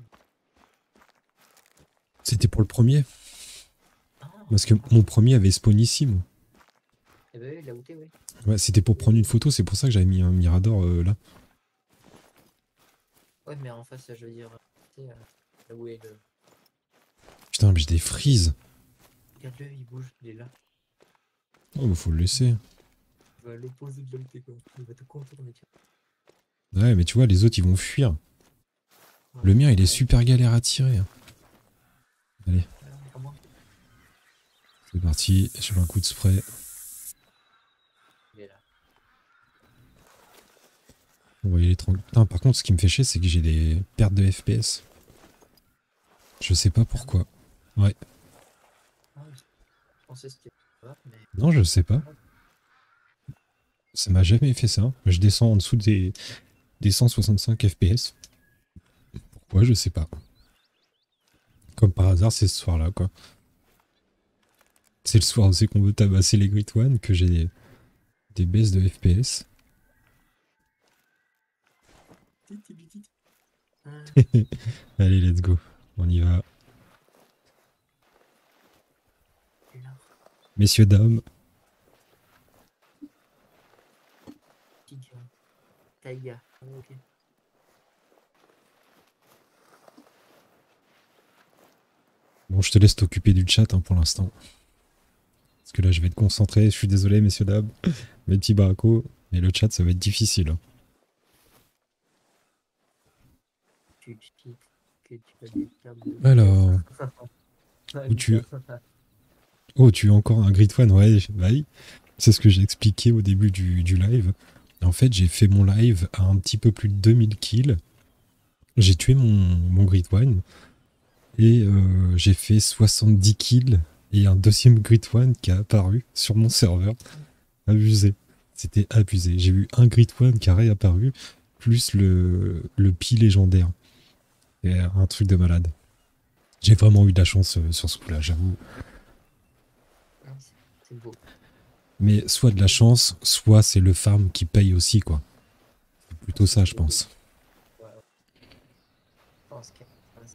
C'était pour le premier. Ah, Parce que mon premier avait spawn ici moi. eh ben oui, là où t'es, oui. Ouais, c'était pour prendre une photo, c'est pour ça que j'avais mis un Mirador là. Ouais, mais en face, je veux dire, tu sais, là où est le. Putain, mais j'ai des frises. Regarde-le, il bouge, il est là. Oh, bah faut le laisser. Il va à l'opposé de là où t'es, quoi. Il va te contourner, tiens. Ouais, mais tu vois, les autres ils vont fuir. Ouais, Le mien il est ouais. super galère à tirer. Allez, Alors, comment c'est parti. Je fais un coup de spray. il est là. On va y aller tranquille. Putain, par contre, ce qui me fait chier, c'est que j'ai des pertes de FPS. Je sais pas Ah, pourquoi. Ouais. ah, je pensais que c'était pas, mais. Non, je sais pas. Ça m'a jamais fait ça. Je descends en dessous des 165 FPS. Pourquoi, je sais pas. Comme par hasard, c'est ce soir-là, quoi. C'est le soir où c'est qu'on veut tabasser les Grid One que j'ai des baisses de FPS. Ah, Allez, let's go. On y va. il est là. Messieurs, dames. Tiga. Taiga. Ah, ok. Bon, je te laisse t'occuper du chat hein, pour l'instant. Parce que là, je vais être concentré. Je suis désolé, messieurs, dames. Mes petits baracos. Mais le chat, ça va être difficile, hein. Tu cheats que tu as des pertes de Alors, FPS. Ah, où tu... putain. Oh, tu as encore un Grid One? Ouais, bah oui. C'est ce que j'ai expliqué au début du live. En fait, j'ai fait mon live à un petit peu plus de 2000 kills. J'ai tué mon Grid One. Et j'ai fait 70 kills. Et un deuxième Grid One qui a apparu sur mon serveur. Abusé. C'était abusé. J'ai eu un Grid One qui a réapparu. Plus le pi légendaire. Et un truc de malade. J'ai vraiment eu de la chance sur ce coup-là, j'avoue. Ah, c'est beau. Mais soit de la chance, soit c'est le farm qui paye aussi, quoi. C'est Ah, plutôt c'est ça, je les deux. pense. Ouais, ouais. Je pense que.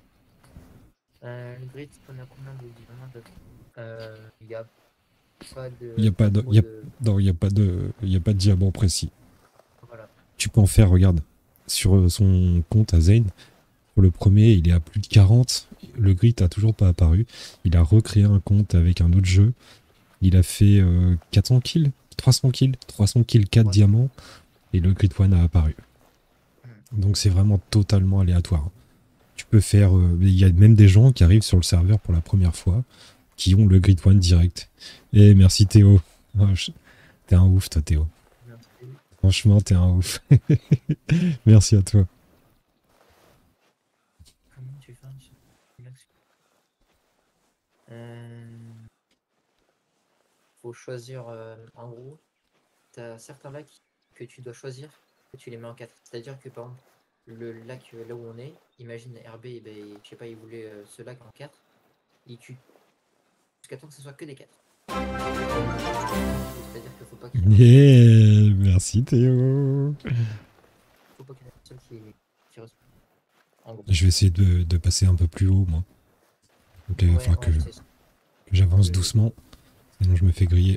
Le grid, on a combien de diamants de. Il n'y a Il n'y a pas pas de de, mot de. non, il y a pas de diamant précis. Voilà. Tu peux en faire, regarde, sur son compte à Zane, pour le premier, il est à plus de 40. Le grid a toujours pas apparu. Il a recréé un compte avec un autre jeu. Il a fait 400 kills, 300 kills, 300 kills, 4 Ouais. diamants. Et le grid one a apparu. Hmm. Donc c'est vraiment totalement aléatoire. Tu peux faire... il y a même des gens qui arrivent sur le serveur pour la première fois, qui ont le grid one direct. Et merci Théo. Ah, t'es un ouf toi Théo. Merci. Franchement, t'es un ouf. Merci à toi. Comment tu fais un sur une action? Euh, Faut choisir, en gros, tu as certains lacs que tu dois choisir, que tu les mets en 4. C'est-à-dire que par exemple, le lac là où on est, imagine RB, eh ben, je sais pas, il voulait ce lac en 4, il tue jusqu'à temps que ce soit que des 4. C'est-à-dire qu'il faut pas qu'il y ait un seul Yeah, merci Théo. faut pas qu'il y ait un seul qui reçoive. En gros. Je vais essayer de passer un peu plus haut, moi. Donc, il va Ouais, falloir que ouais, c'est ça. j'avance Euh, doucement, sinon je me fais griller.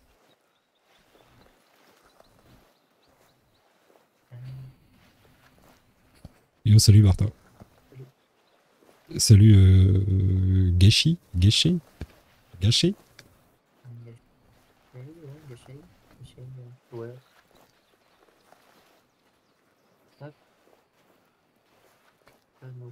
Yo, salut Martin. Salut Geshi. Geshi. Gashi. ouais, ouais. Hop, ah non.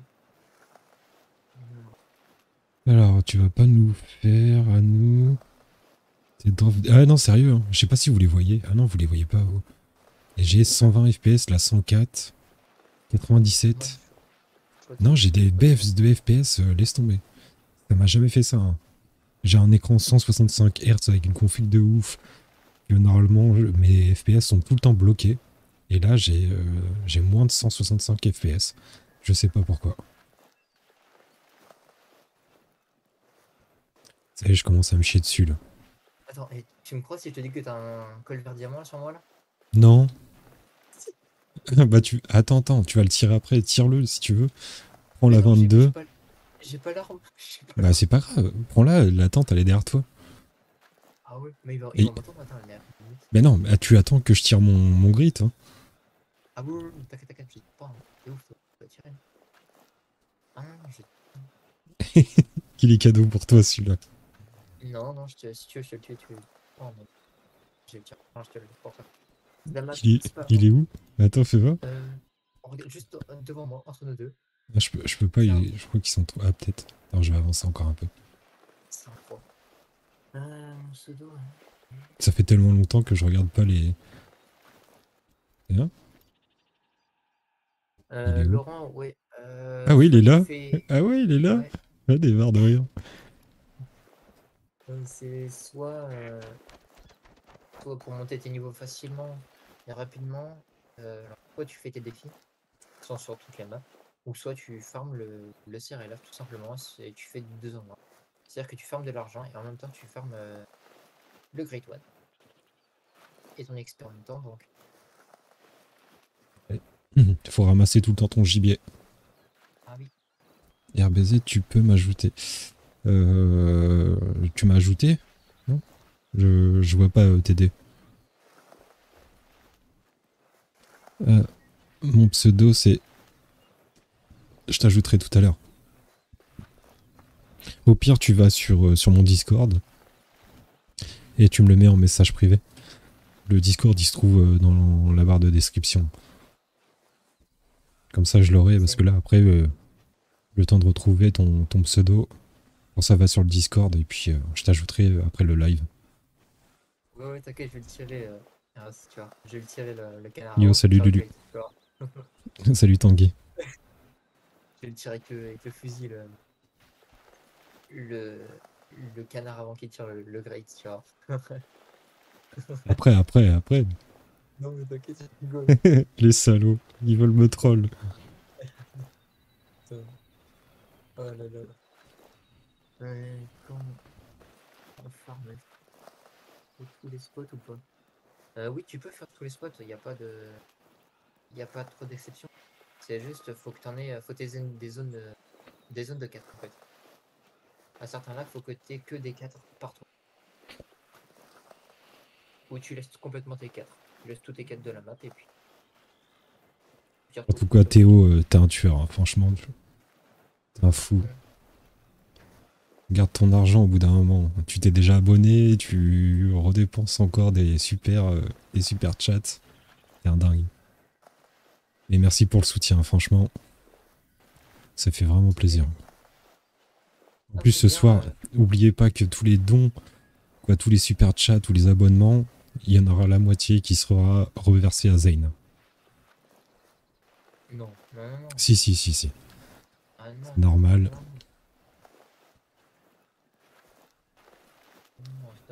Alors, tu vas pas nous faire à nous... Ah non, sérieux, hein. Je sais pas si vous les voyez. Ah non, vous les voyez pas, vous. Et j'ai 120 FPS, là 104, Moi, 97. je vois Non, tes j'ai des trucs. BFs de FPS, laisse tomber. Ça m'a jamais fait ça, hein. J'ai un écran 165 Hz avec une config de ouf. Que normalement, mes FPS sont tout le temps bloqués. Et là, j'ai moins de 165 FPS. Je sais pas pourquoi. Ça y est, je commence à me chier dessus, là. Attends, et tu me crois si je te dis que t'as un col vert diamant sur moi là? Non. Bah Attends, tu vas le tirer après. Tire-le si tu veux. Prends Mais la non, 22. j'ai pas l'arme. J'ai pas Bah l'arme. c'est pas grave. Prends-la, la tente, elle est derrière toi. Ah ouais, mais il Et... va m'attendre. Attends, il est à une minute. Mais non, bah, tu attends que je tire mon grit, hein. Ah oui, oui, oui, t'inquiète, je pas. Hein. C'est ouf, toi. Tu vas tirer. Ah non, Il est cadeau pour toi, celui-là. non, non, si tu veux, je te le tue, tu veux. Oh non, je vais le tirer. Non, je te le pour ça. La map, c'est pas Il loin. est où? Attends, fais voir. On regarde juste devant moi, entre nous deux. Ah, je peux pas, C'est un je crois qu'ils sont... Ah, peut-être. Alors, je vais avancer encore un peu. C'est un 3. Mon pseudo. Hein. Ça fait tellement longtemps que je regarde pas les... Hein. Il est où? Laurent, ouais. Ah oui, il Soit est tu là. fais. Ah ouais, il est là. Ouais. Ah, des barres de rire. C'est soit pour monter tes niveaux facilement et rapidement, alors, soit tu fais tes défis, qui sont sur toute la map, ou soit tu farmes le CRLF tout simplement, et tu fais deux en un. C'est-à-dire que tu farmes de l'argent et en même temps tu farmes le Great One. Et ton XP en même temps, donc. Il faut ramasser tout le temps ton gibier. Ah oui. RBZ, tu peux m'ajouter. Tu m'as ajouté? Non, je vois pas t'aider. Mon pseudo, c'est... Je t'ajouterai tout à l'heure. Au pire, tu vas sur mon Discord et tu me le mets en message privé. Le Discord, il se trouve dans la barre de description. Comme ça, je l'aurai, parce que là, après, le temps de retrouver ton pseudo, quand ça va sur le Discord, et puis je t'ajouterai après le live. Ouais, ouais, t'inquiète, je vais le tirer. Tu vois, je vais le tirer le canard Yo, avant qu'il salut tire le Lulu. Great, tu vois. Salut Tanguy. Je vais le tirer avec le fusil, le, le canard avant qu'il tire le Great, tu vois. Après. Non, mais t'inquiète, je rigole. Les salauds, ils veulent me troll. Putain. Oh là là. Quand on farme tous les spots ou pas? Oui, tu peux faire tous les spots, il y a pas trop d'exceptions. C'est juste, faut que t'en aies, faut tes des zones de 4 en fait. À certains lacs, faut que t'aies que des 4 partout. Ou tu laisses complètement tes 4. Tu laisses tous tes 4 de la map et puis tu En retrouves tout tout cas, seul. Théo, t'es un tueur, hein, franchement. T'es un fou. Garde ton argent au bout d'un moment. Tu t'es déjà abonné, tu redépenses encore des super chats. T'es un dingue. Et merci pour le soutien, franchement. Ça fait vraiment plaisir. En Ah, plus, c'est ce bien. soir, n'oubliez pas que tous les dons, quoi, tous les super chats, tous les abonnements, il y en aura la moitié qui sera reversée à Zane. Non, non, non, non. Si. Ah non, C'est normal. non.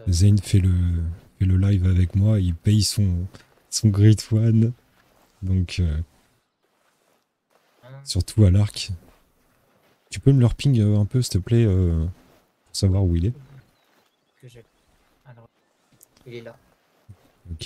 Zane fait le live avec moi, il paye son Great One. Donc, hein, surtout à l'arc. Tu peux me leur ping un peu, s'il te plaît, pour savoir ouais, où il est. que j'ai. Alors, il est là. Ok.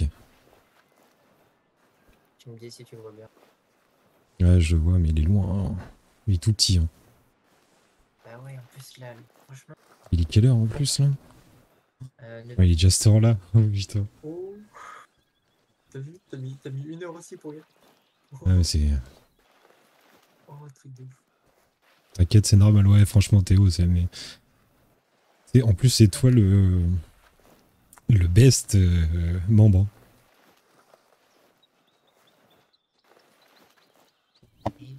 Tu me dis si tu le vois bien. Ouais, je vois, mais il est loin, hein. Il est tout petit, hein. Bah ouais, en plus là, franchement, Il est quelle heure en plus, là? 9 Ouais, il est minutes. déjà cette heure-là. Oh putain. Oh, t'as vu? T'as mis 1 heure aussi pour rien. Ah, Oh, mais c'est... oh, truc de ouf. T'inquiète, c'est normal, ouais, franchement, Théo, c'est... Mais... En plus, c'est toi le best membre. Et,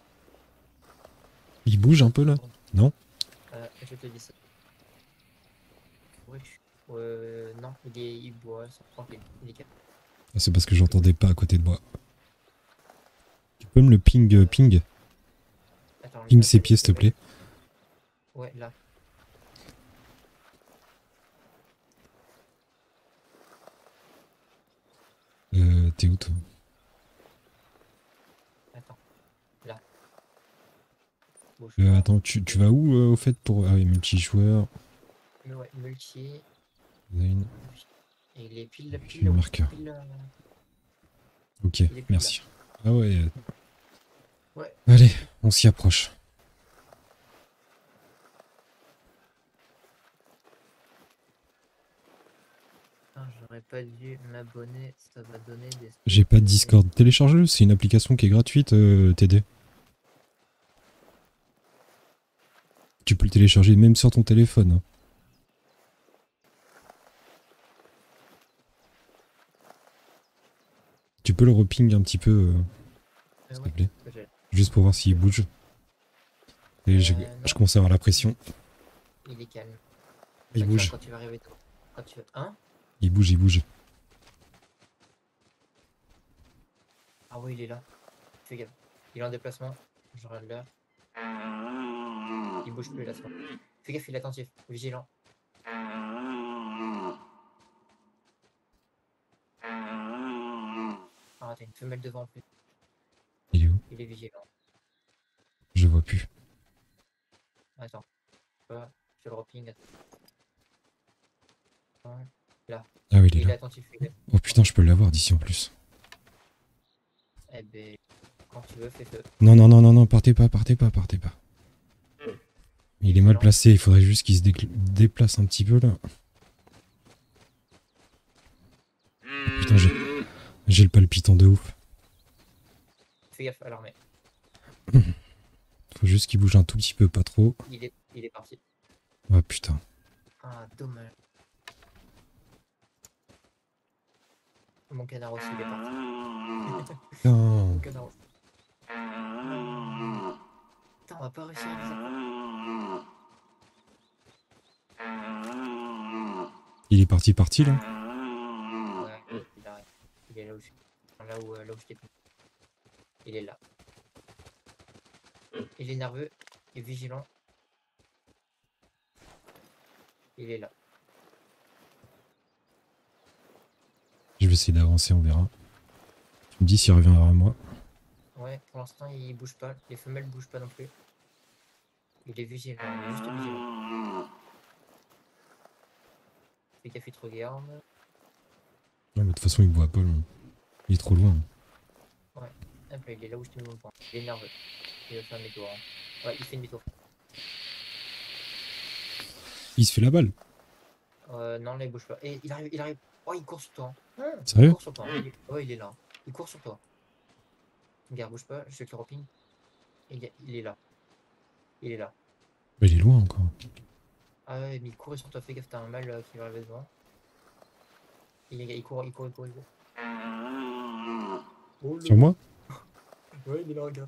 Il bouge un peu, là? bon, Non? je te dis ça. Ouais, non, il boit, c'est tranquille, il est calme. Ah, c'est parce que j'entendais pas à côté de moi. Tu peux me le ping, ping? Attends, Ping là, ses pieds, s'il te plaît. ouais, là. T'es où, toi? Attends, là. Bouge pas. Attends, tu vas où, au fait, pour... Ah oui, multijoueur. Mais ouais, multi. Zane. Et il est Avec pile le là où marqueur. Ok, il est pile là. merci. Ah ouais, Ouais. allez, on s'y approche. Putain, j'aurais pas dû m'abonner, ça va donner des J'ai pas de statistiques. Discord. Télécharge-le, c'est une application qui est gratuite, TD. Tu peux le télécharger même sur ton téléphone, hein. Tu peux le reping un petit peu, s'il te Ouais, plaît. j'ai- Juste pour voir s'il bouge. Et je non, commence à avoir la pression. il est calme. Il T'inquiète, bouge. quand tu vas arriver tôt. Quand tu vas. Hein? Il bouge, il bouge. Ah oui, il est là. Fais gaffe. Il est en déplacement. Je regarde là. Il bouge plus là, c'est bon. Fais gaffe, il est attentif. Vigilant. Ah, t'as une femelle devant en plus. Il est où? Il est vigilant. Je vois plus. Attends. Je le reping. Attends. Là. Ah oui, il est Il est là. attentif, fais gaffe. Oh putain, je peux l'avoir d'ici en plus. Eh ben, quand tu veux, fais feu. Non, non, non, non, non, partez pas, partez pas, partez pas. Il est mal Vigilant. placé, il faudrait juste qu'il se déplace un petit peu là. Putain, j'ai le palpitant de ouf. Fais gaffe à l'armée. Faut juste qu'il bouge un tout petit peu, pas trop. Il est parti. Ah putain. Ah, dommage. Mon canard aussi, il est parti. Putain. Mon canard aussi. Putain, on va pas réussir à les avoir. Il est parti là. Ouais, il est là où je t'ai pris. Il est là. Il est nerveux, il est vigilant. Il est là. Je vais essayer d'avancer, on verra. Tu me dis s'il revient vers moi. Ouais, pour l'instant, il bouge pas. Les femelles bougent pas non plus. Il est vigilant, il est juste vigilant. Fais gaffe, il te regarde. Non, mais de toute façon, il me voit pas, lui. Il est trop loin. Ouais, hop, il est là où je t'ai mis mon point. Il est nerveux. Il va faire demi-tour. Hein. Ouais, il fait demi-tour. Il se fait la balle. Non, là, il bouge pas. Et il arrive, il arrive. Oh, il court sur toi. Hein. Il Sérieux? court sur toi. Ouais, il est là. Il court sur toi. Regarde, bouge pas, je te le reping. Il est là. Il est là. Bah, il est loin encore. Ah ouais, mais il courait sur toi. Fais gaffe, t'as un mâle qui va arriver devant. Il court, il court, il court, il court. Oh, Sur moi? ouais, il est là, regarde.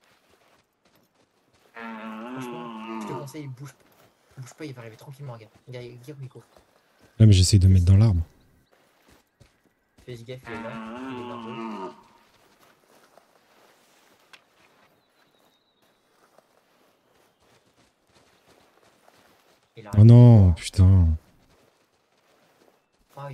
Franchement, je te conseille, bouge pas. Bouge pas, il va arriver tranquillement, regarde. Regarde où il court. Là, mais j'essaye de mettre dans l'arbre. Fais gaffe, il est là. Il est nerveux. Il Oh arrive non, devant. putain.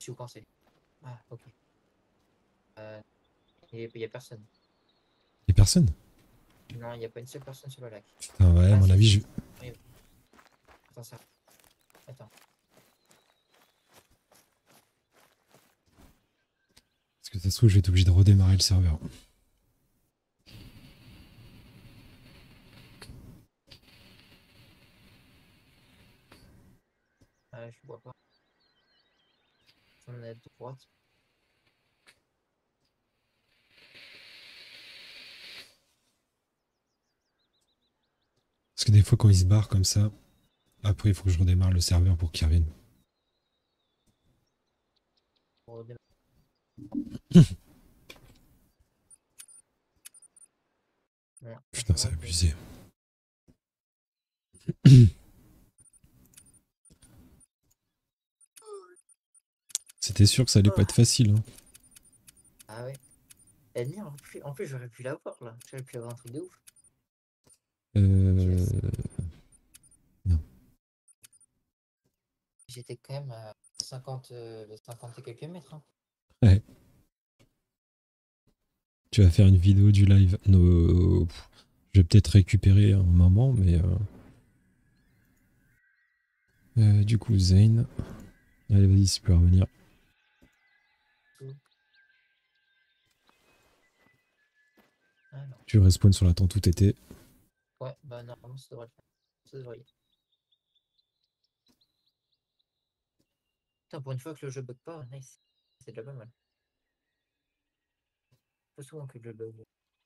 Je suis coincé. Ah, ok. Il y a personne. Y'a personne? Non, il n'y a pas une seule personne sur le lac. Putain, ouais, à Ah, mon si, avis, si. je... Oui. Attends, ça. Attends. Parce que ça se trouve, je vais être obligé de redémarrer le serveur. Ah, je vois pas. On est à droite. Parce que des fois, quand il se barre comme ça, après, il faut que je redémarre le serveur pour qu'il revienne. Pour redémarrer. Ouais, Putain, c'est abusé. C'était sûr que ça allait pas être facile. Hein. Ah ouais. Elmire, en plus j'aurais pu l'avoir là. J'aurais pu avoir un truc de ouf. Yes. Non. J'étais quand même à 50 et quelques mètres. Hein. Ouais. Tu vas faire une vidéo du live. No... Je vais peut-être récupérer un moment, mais... du coup, Zane... Allez, vas-y, si tu peux revenir. Alors. Tu respawn sur la tente où t'étais. Ouais, bah normalement ça devrait le faire. Ça devrait y être. Putain, pour une fois que le jeu bug pas, nice. C'est déjà pas mal. Pas souvent que le jeu bug.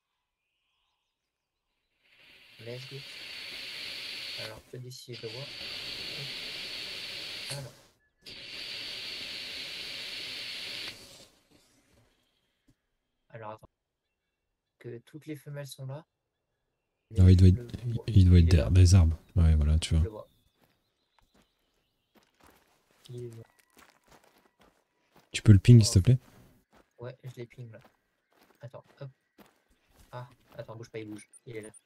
Let's go. Alors, je te dis si je le vois. Alors. Alors, attends. Que toutes les femelles sont là. Ah, Mais il doit je être, le vois. il doit être Il est derrière là. des arbres. Ouais, voilà, tu Je vois. le vois. Il est là. Tu peux le ping, s'il Oh, te plaît? ouais, je l'ai ping là. Attends, hop. Ah, attends, bouge pas, il bouge. Il est là.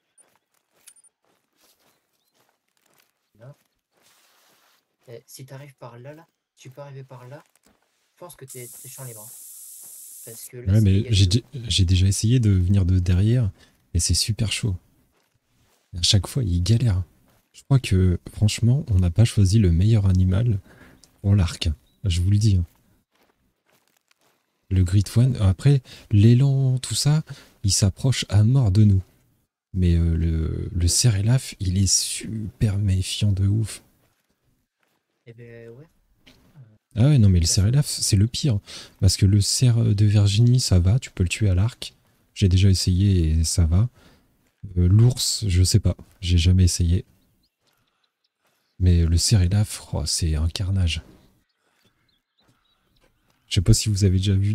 Là. Et si t'arrives par là, là, tu peux arriver par là. Je pense que t'es champ libre. Hein. Parce que là, Ouais, c'est mais dégagé de ouf. j'ai déjà essayé de venir de derrière et c'est super chaud. À chaque fois, il galère. Je crois que, franchement, on n'a pas choisi le meilleur animal pour l'arc. Je vous le dis. Hein. Le Great One, après, l'élan, tout ça, il s'approche à mort de nous. Mais le Cerelaf, il est super méfiant de ouf. Eh ben ouais. Ah ouais, non, mais le Ça, Cerelaf, c'est le pire. Parce que le cerf de Virginie, ça va, tu peux le tuer à l'arc. J'ai déjà essayé et ça va. L'ours, je sais pas, j'ai jamais essayé. Mais le Cerelaf, oh, c'est un carnage. Je sais pas si vous avez déjà vu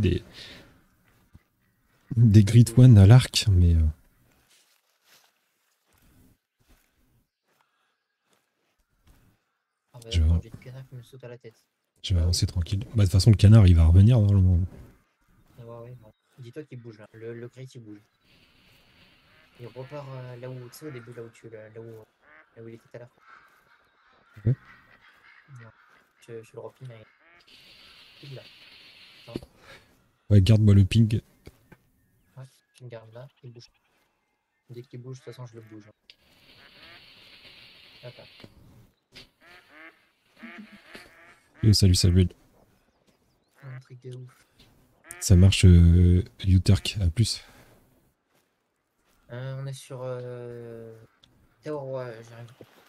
des Great One à l'arc, mais ah bah je, attends, j'ai une canard qui me saute à la tête. je vais Bah oui. avancer tranquille. Bah, de toute façon, le canard, il va revenir normalement. Ah ouais, ouais, bon. Dis-toi qu'il bouge là. Le gris il bouge. Il repart là où, tu sais, au début, là où il était tout à l'heure. Ouais, Ouais. Je le repine. Il là. Attends. ouais, garde-moi le ping. Ouais, tu me gardes là, il bouge. Dès qu'il bouge, de toute façon, je le bouge. Hop là. Yo, salut Samuel. Un truc de ouf. Ça marche, U-Turk, à plus. On est sur Terror, ouais, j'arrive.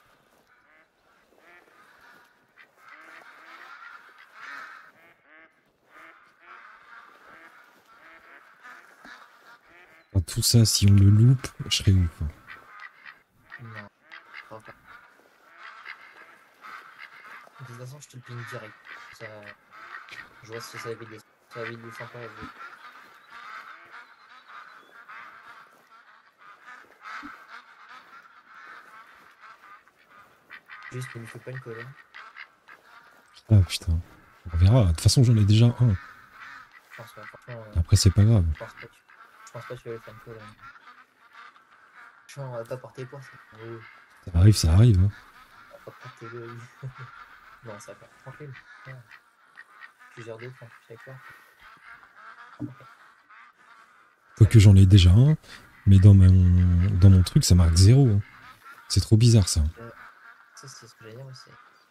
Enfin, tout ça, si on le loupe, je serais ouf. Hein. Non, pas encore. De toute façon, je te le ping direct. Ça, je vois si ça va vite, ça va vite du sympa à jouer. Juste, ne lui fais pas une colonne. Ah putain, on verra. De toute façon, j'en ai déjà un. Je pense pas, franchement, Après, c'est pas grave. je pense pas que tu vas lui faire une colonne. Franchement, on va pas porter poids, ça. Oh, Ça arrive. Hein. on va pas porter le. Non, ça va pas. Tranquille. Ouais. plusieurs d'autres en plus avec toi. Quoique j'en ai déjà un, mais dans mon truc, ça marque 0. Hein. C'est trop bizarre, ça. Ça, c'est ce que j'allais dire, c'est...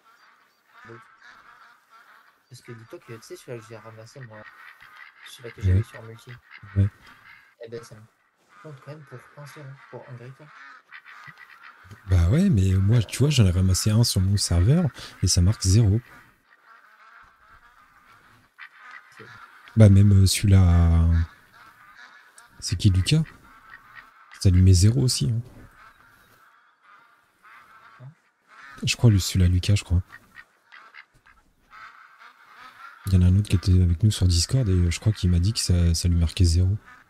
Parce que dis-toi que, tu sais, celui-là que j'ai ramassé, moi, celui-là que j'avais Ouais. sur Multi, Ouais. eh ben, ça me compte quand même pour un seul, hein, pour un griffon. Bah ouais, mais moi, tu vois, j'en ai ramassé un sur mon serveur, et ça marque 0. Bah même celui-là... C'est qui, Lucas? Ça lui met 0 aussi. Hein. Je crois, celui-là, Lucas, je crois. Il y en a un autre qui était avec nous sur Discord et je crois qu'il m'a dit que ça lui marquait 0.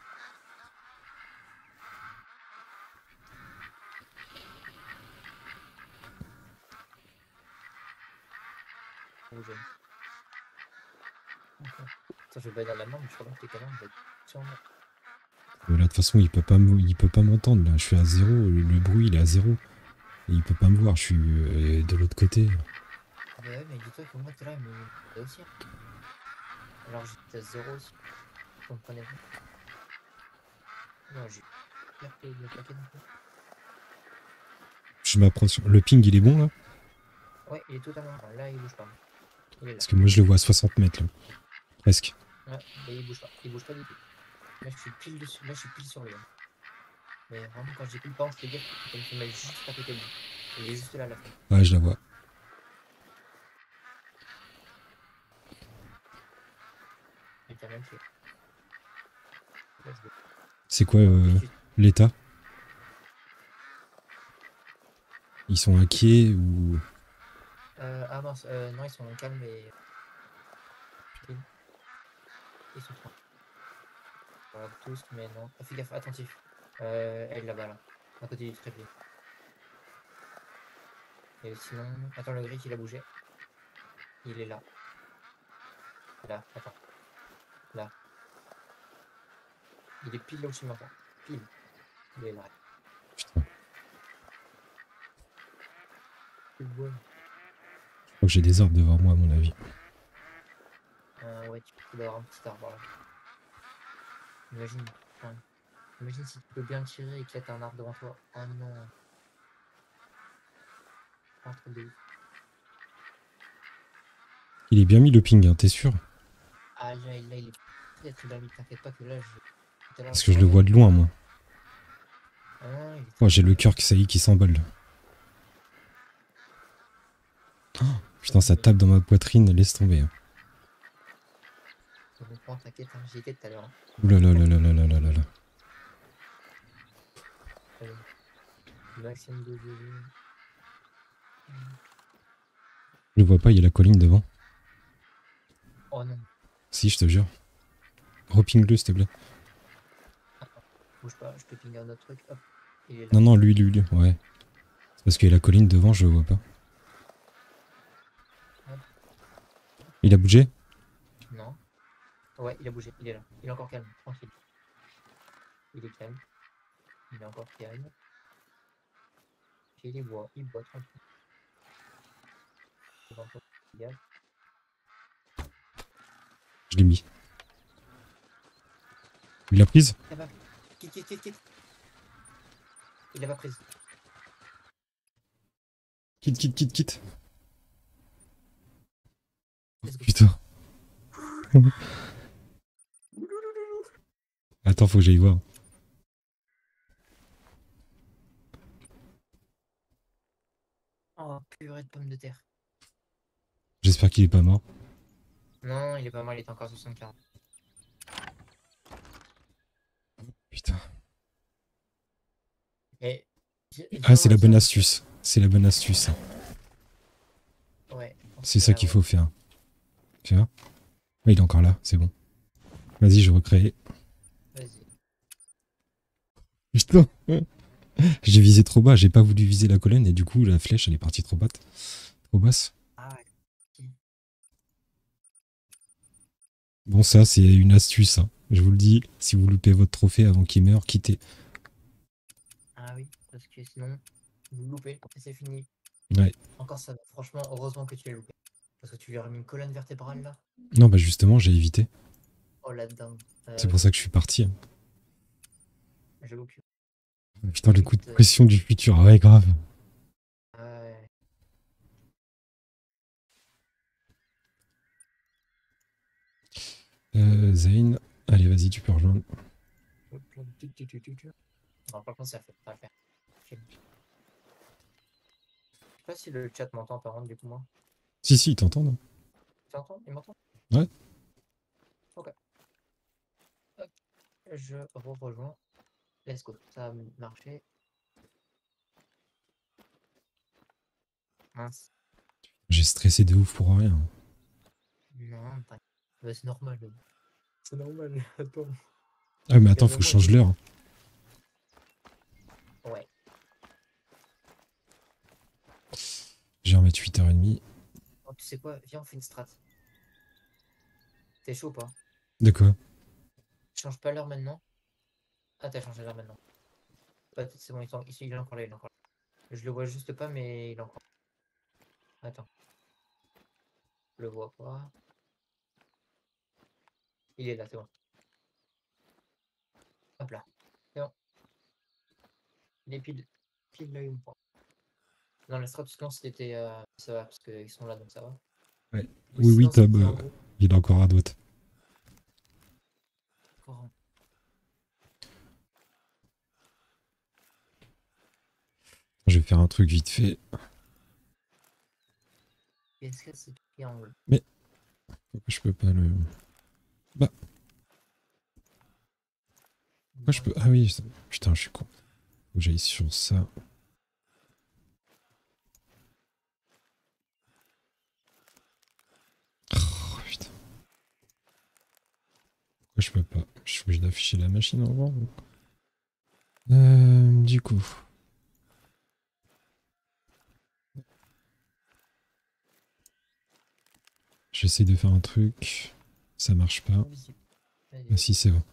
Attends, je vais pas dire la main, mais je crois que t'es quand même sur moi. Là, de toute façon, il peut pas m'entendre. Là, je suis à 0. Le bruit, il est à 0. Et il peut pas me voir. Je suis de l'autre côté. Bah ouais, mais dis-toi que moi, t'es là, mais t'es aussi. Hein. Alors j'étais à 0 aussi. Vous comprenez pas? Non, j'ai pire que le paquet d'un coup. Je m'approche. Le ping, il est bon là? Ouais, il est totalement. Là, il bouge pas. Il est là. Parce que moi, je le vois à 60 mètres là. Presque. Ouais, mais il bouge pas. Il bouge pas du tout. Là, je suis pile dessus. Là, je suis pile sur lui. Hein. Mais vraiment, quand j'ai pile pas, je te dire qu'il me met juste à côté de lui. Il est juste là à la fin. Ouais, je la vois. Il t'a même fait. C'est quoi l'état? Ils sont inquiets ou... Ah mince, non, ils sont calmes et... Ils sont tranquilles. Voilà, tous, mais non. Ah, fais gaffe, attentif. Elle là-bas, là. À côté du trépied. Et sinon... Attends, le gris, il a bougé. Il est là. Là, attends. Là. Il est pile là où tu m'entends. Pile. Il est là. Putain. Tu le vois. Je crois que j'ai des arbres devant moi à mon avis. Ouais, tu peux avoir un petit arbre là. Imagine. Enfin, imagine si tu peux bien tirer et que là t'as un arbre devant toi. Oh non. Pas un truc de ouf. Il est bien mis le ping, hein, t'es sûr? Ah là, il est très très bien mis. T'inquiète pas que là, tout à l'heure, Parce que je le vois de loin, moi. Ah non, il est Oh, j'ai le cœur qui s'emballe. Oh, putain, ça tape dans ma poitrine, laisse tomber. Hein. Je comprends, t'inquiète, hein, j'y étais tout à l'heure. Hein. Oulala, là là là là là là là. Maxime de jeu. Je le vois pas, il y a la colline devant. Oh non. Si, je te jure. Reping-le, s'il te plaît. Bouge pas, je peux pinguer un autre truc. Hop, il est là. Non, non, lui. Ouais. C'est parce qu'il y a la colline devant, je le vois pas. Hop. Il a bougé? Non. Ouais, il a bougé, il est là. Il est encore calme, tranquille. Il est calme. Il est encore calme. Il boit tranquille. Je l'ai mis. Il l'a prise? Quitte. Il l'a pas prise. Quitte. Putain. Attends, faut que j'aille voir. Oh, purée de pommes de terre. J'espère qu'il est pas mort. Non, il est pas mal, il est encore 64. Putain. Et... Ah, c'est la bonne astuce. C'est la bonne astuce. Ouais. C'est ça qu'il faut faire. Tu vois? Ouais, il est encore là, c'est bon. Vas-y, je recrée. Vas-y. Putain. J'ai visé trop bas, j'ai pas voulu viser la colonne et du coup la flèche elle est partie trop basse. Trop basse. Ah ouais. Bon, ça c'est une astuce. Hein. Je vous le dis, si vous loupez votre trophée avant qu'il meure, quittez. Ah oui, parce que sinon, vous loupez et c'est fini. Ouais. Encore ça, franchement, heureusement que tu l'as loupé. Parce que tu lui as remis une colonne vertébrale là. Non, bah justement, j'ai évité. Oh la dingue. C'est pour ça que je suis parti. J'avoue que. Putain, le coup de Limite, pression du futur. Ah ouais, grave. ouais. Zane. Allez, vas-y, tu peux rejoindre. Non, par contre, ça fait pas faire. Je sais pas si le chat m'entend par contre, du coup, moi. Si, si, ils t'entendent. Tu entends? Il m'entend? Ouais. Ok. Hop. Je rejoins. Let's go. Ça a marché. Mince. J'ai stressé de ouf pour rien. Non, pas. Bah, c'est normal. C'est normal. Attends. Ah, mais Il y attends, avait faut au que je moins change deux. l'heure. Ouais. Je vais remettre 8h30. Oh, tu sais quoi? Viens, on fait une strat. T'es chaud ou pas? De quoi? Change pas l'heure maintenant. Ah, t'as changé l'heure maintenant. Ouais, c'est bon, il est encore là, il est encore là. Je le vois juste pas, mais il est encore là. Attends. Je le vois pas. Il est là, c'est bon. Hop là. C'est bon. Il est pile là où il me prend. Dans la strat, sinon c'était. Ça va, parce qu'ils sont là, donc ça va. Ouais. Ou Oui, oui, sinon, Tab, c'était en gros. il est encore à droite. Encore. Je vais faire un truc vite fait. Est-ce que c'est triangle? Pourquoi je peux pas le... Bah, pourquoi je peux... Ah oui, putain, je suis con. Faut que j'aille sur ça. Oh, putain. Pourquoi je peux pas? Je suis obligé d'afficher la machine en avant. Du coup... J'essaie de faire un truc. Ça marche pas. Invisible. Vas-y, Ah vas-y. si, c'est bon.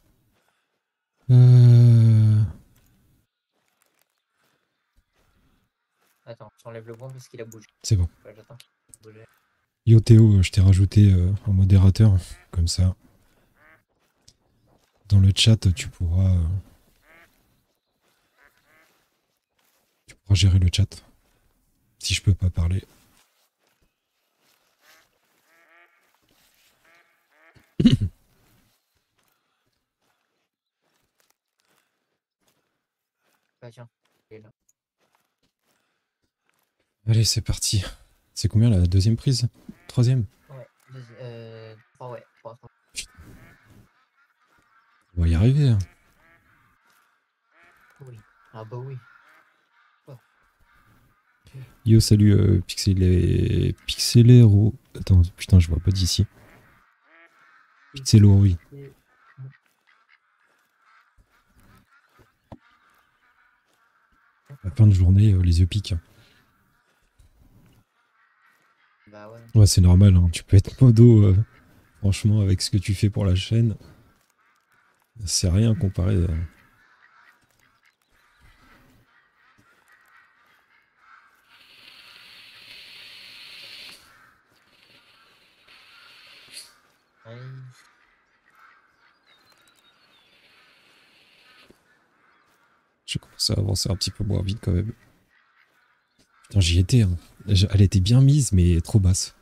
Euh... Attends, j'enlève le bon parce qu'il a bougé. C'est bon. Ouais, j'attends qu'il bouge. Yo Théo, je t'ai rajouté en modérateur. Comme ça. Dans le chat, tu pourras gérer le chat. Si je peux pas parler. Bah tiens, il est là. Allez, c'est parti. C'est combien la deuxième prise? Troisième? Ouais, trois, ouais, trois. On va y arriver. Hein. Oui. Ah bah oui. Yo, salut Pixelero. Attends, putain, je vois pas d'ici. Pixelo, oui. À la fin de journée, les yeux piquent. Bah ouais. Ouais, c'est normal, hein. Tu peux être modo, franchement, avec ce que tu fais pour la chaîne. C'est rien comparé. Ouais. Je commence à avancer un petit peu moins vite quand même. Putain, j'y étais. Hein. Elle était bien mise, mais trop basse.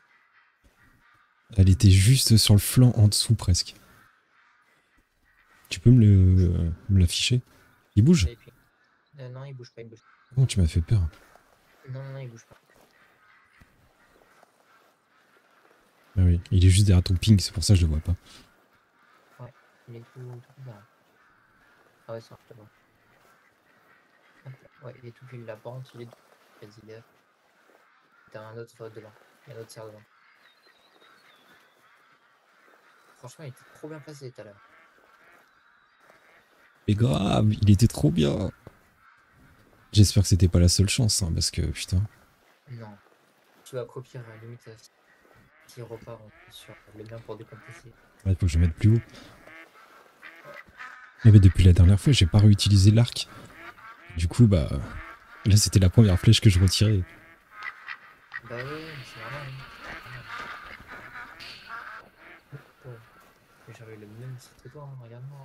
Elle était juste sur le flanc en dessous presque. Tu peux me l'afficher? Il bouge? Et puis, non, il bouge pas, il bouge Oh, tu m'as fait peur. pas. Non, il bouge pas. Ah oui, il est juste derrière ton ping, c'est pour ça que je le vois pas. Ouais, il est tout là. Ah ouais, c'est bon. Hop là. Ouais, il est tout pile la pente, il est quasi là. T'as un autre devant. Il y a un autre cerf devant. Franchement, il était trop bien placé tout à l'heure. Mais grave, il était trop bien. J'espère que c'était pas la seule chance, hein, parce que putain. Non. Tu vas copier à la limite qui repart sur le bien pour décompresser. Ouais, faut que je mette plus haut. Mais depuis la dernière fois, j'ai pas réutilisé l'arc. Du coup, bah. Là, c'était la première flèche que je retirais. Bah ouais, c'est normal. j'ai le même site que toi, hein, regarde-moi.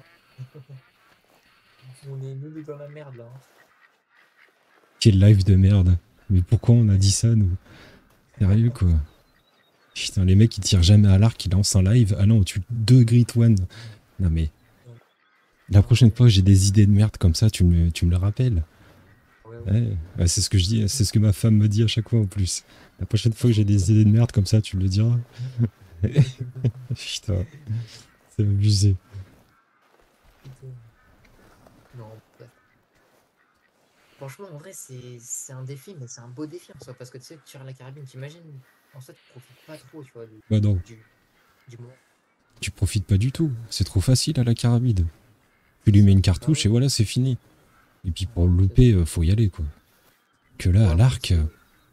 On est nous deux dans la merde là. Quel live de merde. Mais pourquoi on a dit ça, nous? Sérieux, quoi. Putain, les mecs, ils tirent jamais à l'arc, ils lancent un live. Ah non, tu deux Grit One. Non, mais la Ah prochaine ouais, fois que j'ai des idées de merde comme ça, tu me le rappelles. ouais, ouais. Ouais, ouais, c'est ce que je dis, c'est ce que ma femme me dit à chaque fois en plus. La prochaine fois que j'ai des idées de merde comme ça, tu me le diras. Putain, c'est abusé. Putain. Non, bref. Franchement, en vrai, c'est un défi, mais c'est un beau défi en soi, parce que tu sais, tu tires la carabine, t'imagines, en fait, tu profites pas trop, tu vois, Bah non, du, du moment. tu profites pas du tout. C'est trop facile à la carabine. Tu C'est lui mets ça. une Bah cartouche ouais, et voilà, c'est fini. Et puis pour ouais, le c'est ça. louper, faut y aller, quoi. Que là, Bon, à après, tu l'arc, sais,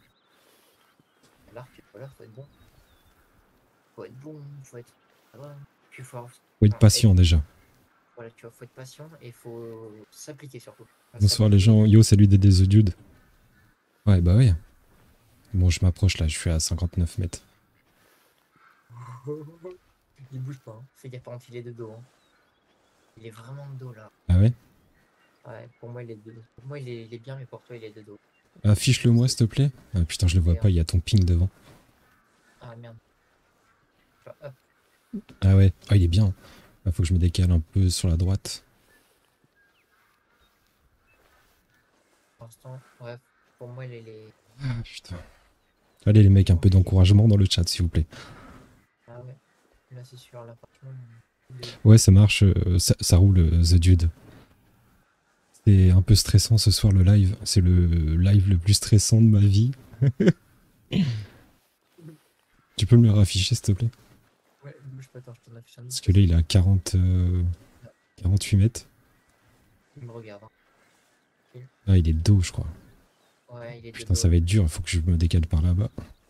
à l'arc, voilà, faut être bon. Faut être bon, faut être. Ah ouais. Puis faut être enfin, patient déjà. voilà, tu vois, faut être patient et il faut s'appliquer surtout. Faut Bonsoir les s'appliquer. gens, yo, salut des The Dude. Ouais, bah ouais. Bon, je m'approche là, je suis à 59 mètres. Il bouge pas, hein. Fais gaffe, par contre, il est de dos, hein. Il est vraiment de dos là. Ah ouais? Ouais, pour moi, il est de dos. Pour moi, il est bien, mais pour toi, il est de dos. Affiche-le moi, s'il te plaît. Ah putain, je le vois pas, Regarde. il y a ton ping devant. Ah merde. Enfin, hop, Ah ouais, ah il est bien. Ah, faut que je me décale un peu sur la droite. pour l'instant, ouais, pour moi, Ah putain. Allez les mecs, un peu franchement, d'encouragement dans le chat, s'il vous plaît. ah ouais, là, c'est sûr, là, franchement, il est- Ouais, ça marche, ça roule, The Dude. C'est un peu stressant ce soir le live. C'est le live le plus stressant de ma vie. Tu peux me le rafficher, s'il te plaît? Ouais, bouge pas, attends, je t'en affiche un autre Parce que là, aussi. il est à 40, Là, 48 mètres. il me regarde, hein. Ah, il est dos, je crois. Ouais, il est de Putain, dos, ça là. va être dur, il faut que je me décale par là-bas.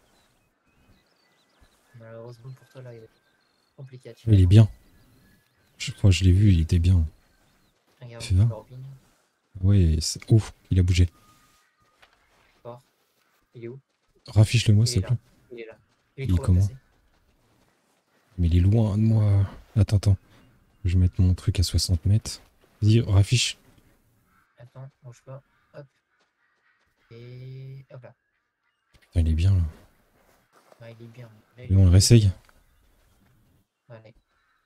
Malheureusement pour toi, là, il est compliqué à Il tirer, est hein. bien. Je crois que je l'ai vu, il était bien. Regarde, Fais voir. Corbin, Ouais, ouf, il a bougé. fort. Il est où? Raffiche-le moi, Il est s'il te là. plaît. Il est là. Il est Il est trop comment? placé. Mais il est loin de moi. Attends, attends. Je vais mettre mon truc à 60 mètres. Vas-y, raffiche. Attends, bouge pas. Hop. Et hop là. Putain, il est bien là. Ouais, il est bien. Là, Et il est on le posé, réessaye. hein. Allez.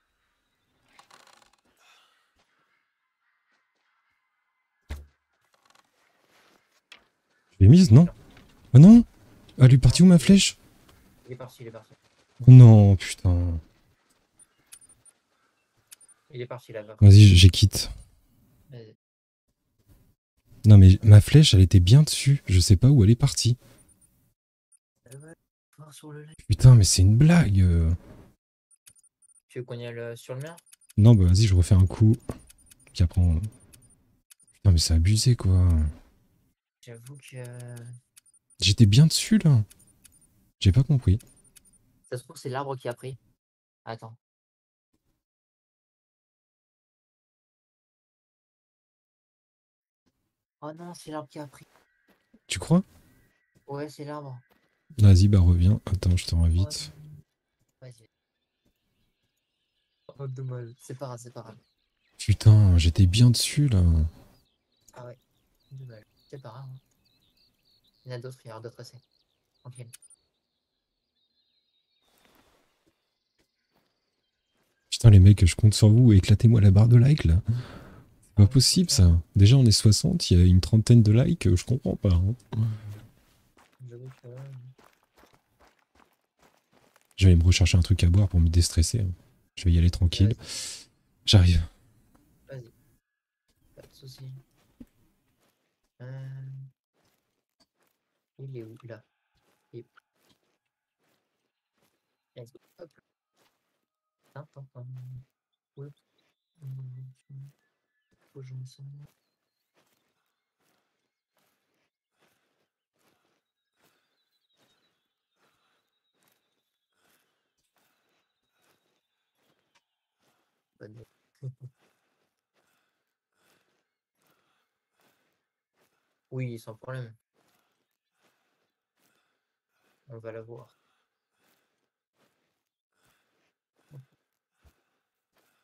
Je l'ai mise, non? Non, Ah non! Elle est partie non, où ma flèche? il est parti, il est parti. Oh non, putain. Il est parti là, va Vas-y, continuer. j'ai quitte. Vas-y. Non mais ma flèche, elle était bien dessus. Je sais pas où elle est partie. Va voir sur le live. Putain, mais c'est une blague. Tu veux qu'on y aille sur le mien? Non, bah vas-y, je refais un coup. Puis après, putain, mais c'est abusé, quoi. J'avoue que J'étais bien dessus, là. J'ai pas compris. ça se trouve, c'est l'arbre qui a pris. Attends. Oh non, c'est l'arbre qui a pris. Tu crois? Ouais, c'est l'arbre. Vas-y, bah reviens. Attends, je te Oh réinvite. non. Vas-y. Oh, dommage. C'est pas grave, c'est pas grave. Putain, j'étais bien dessus, là. Ah ouais. Dommage. C'est pas grave, hein. Il y en a d'autres, il y aura d'autres essais. Tranquille. Putain, les mecs, je compte sur vous. Éclatez-moi la barre de like, là. C'est pas Ah, possible, franchement, ça. Déjà, on est 60, il y a une trentaine de likes. Je comprends pas, hein. j'avoue que Je vais aller me rechercher un truc à boire pour me déstresser, hein. Je vais y aller tranquille. vas-y, J'arrive. vas-y. Pas de soucis. Euh, il est où là? Il est- Let's go. Hop. Tin, tin, tin. Oups. Faut que je me sente. Bonne nuit. Oui, sans problème. On va la voir.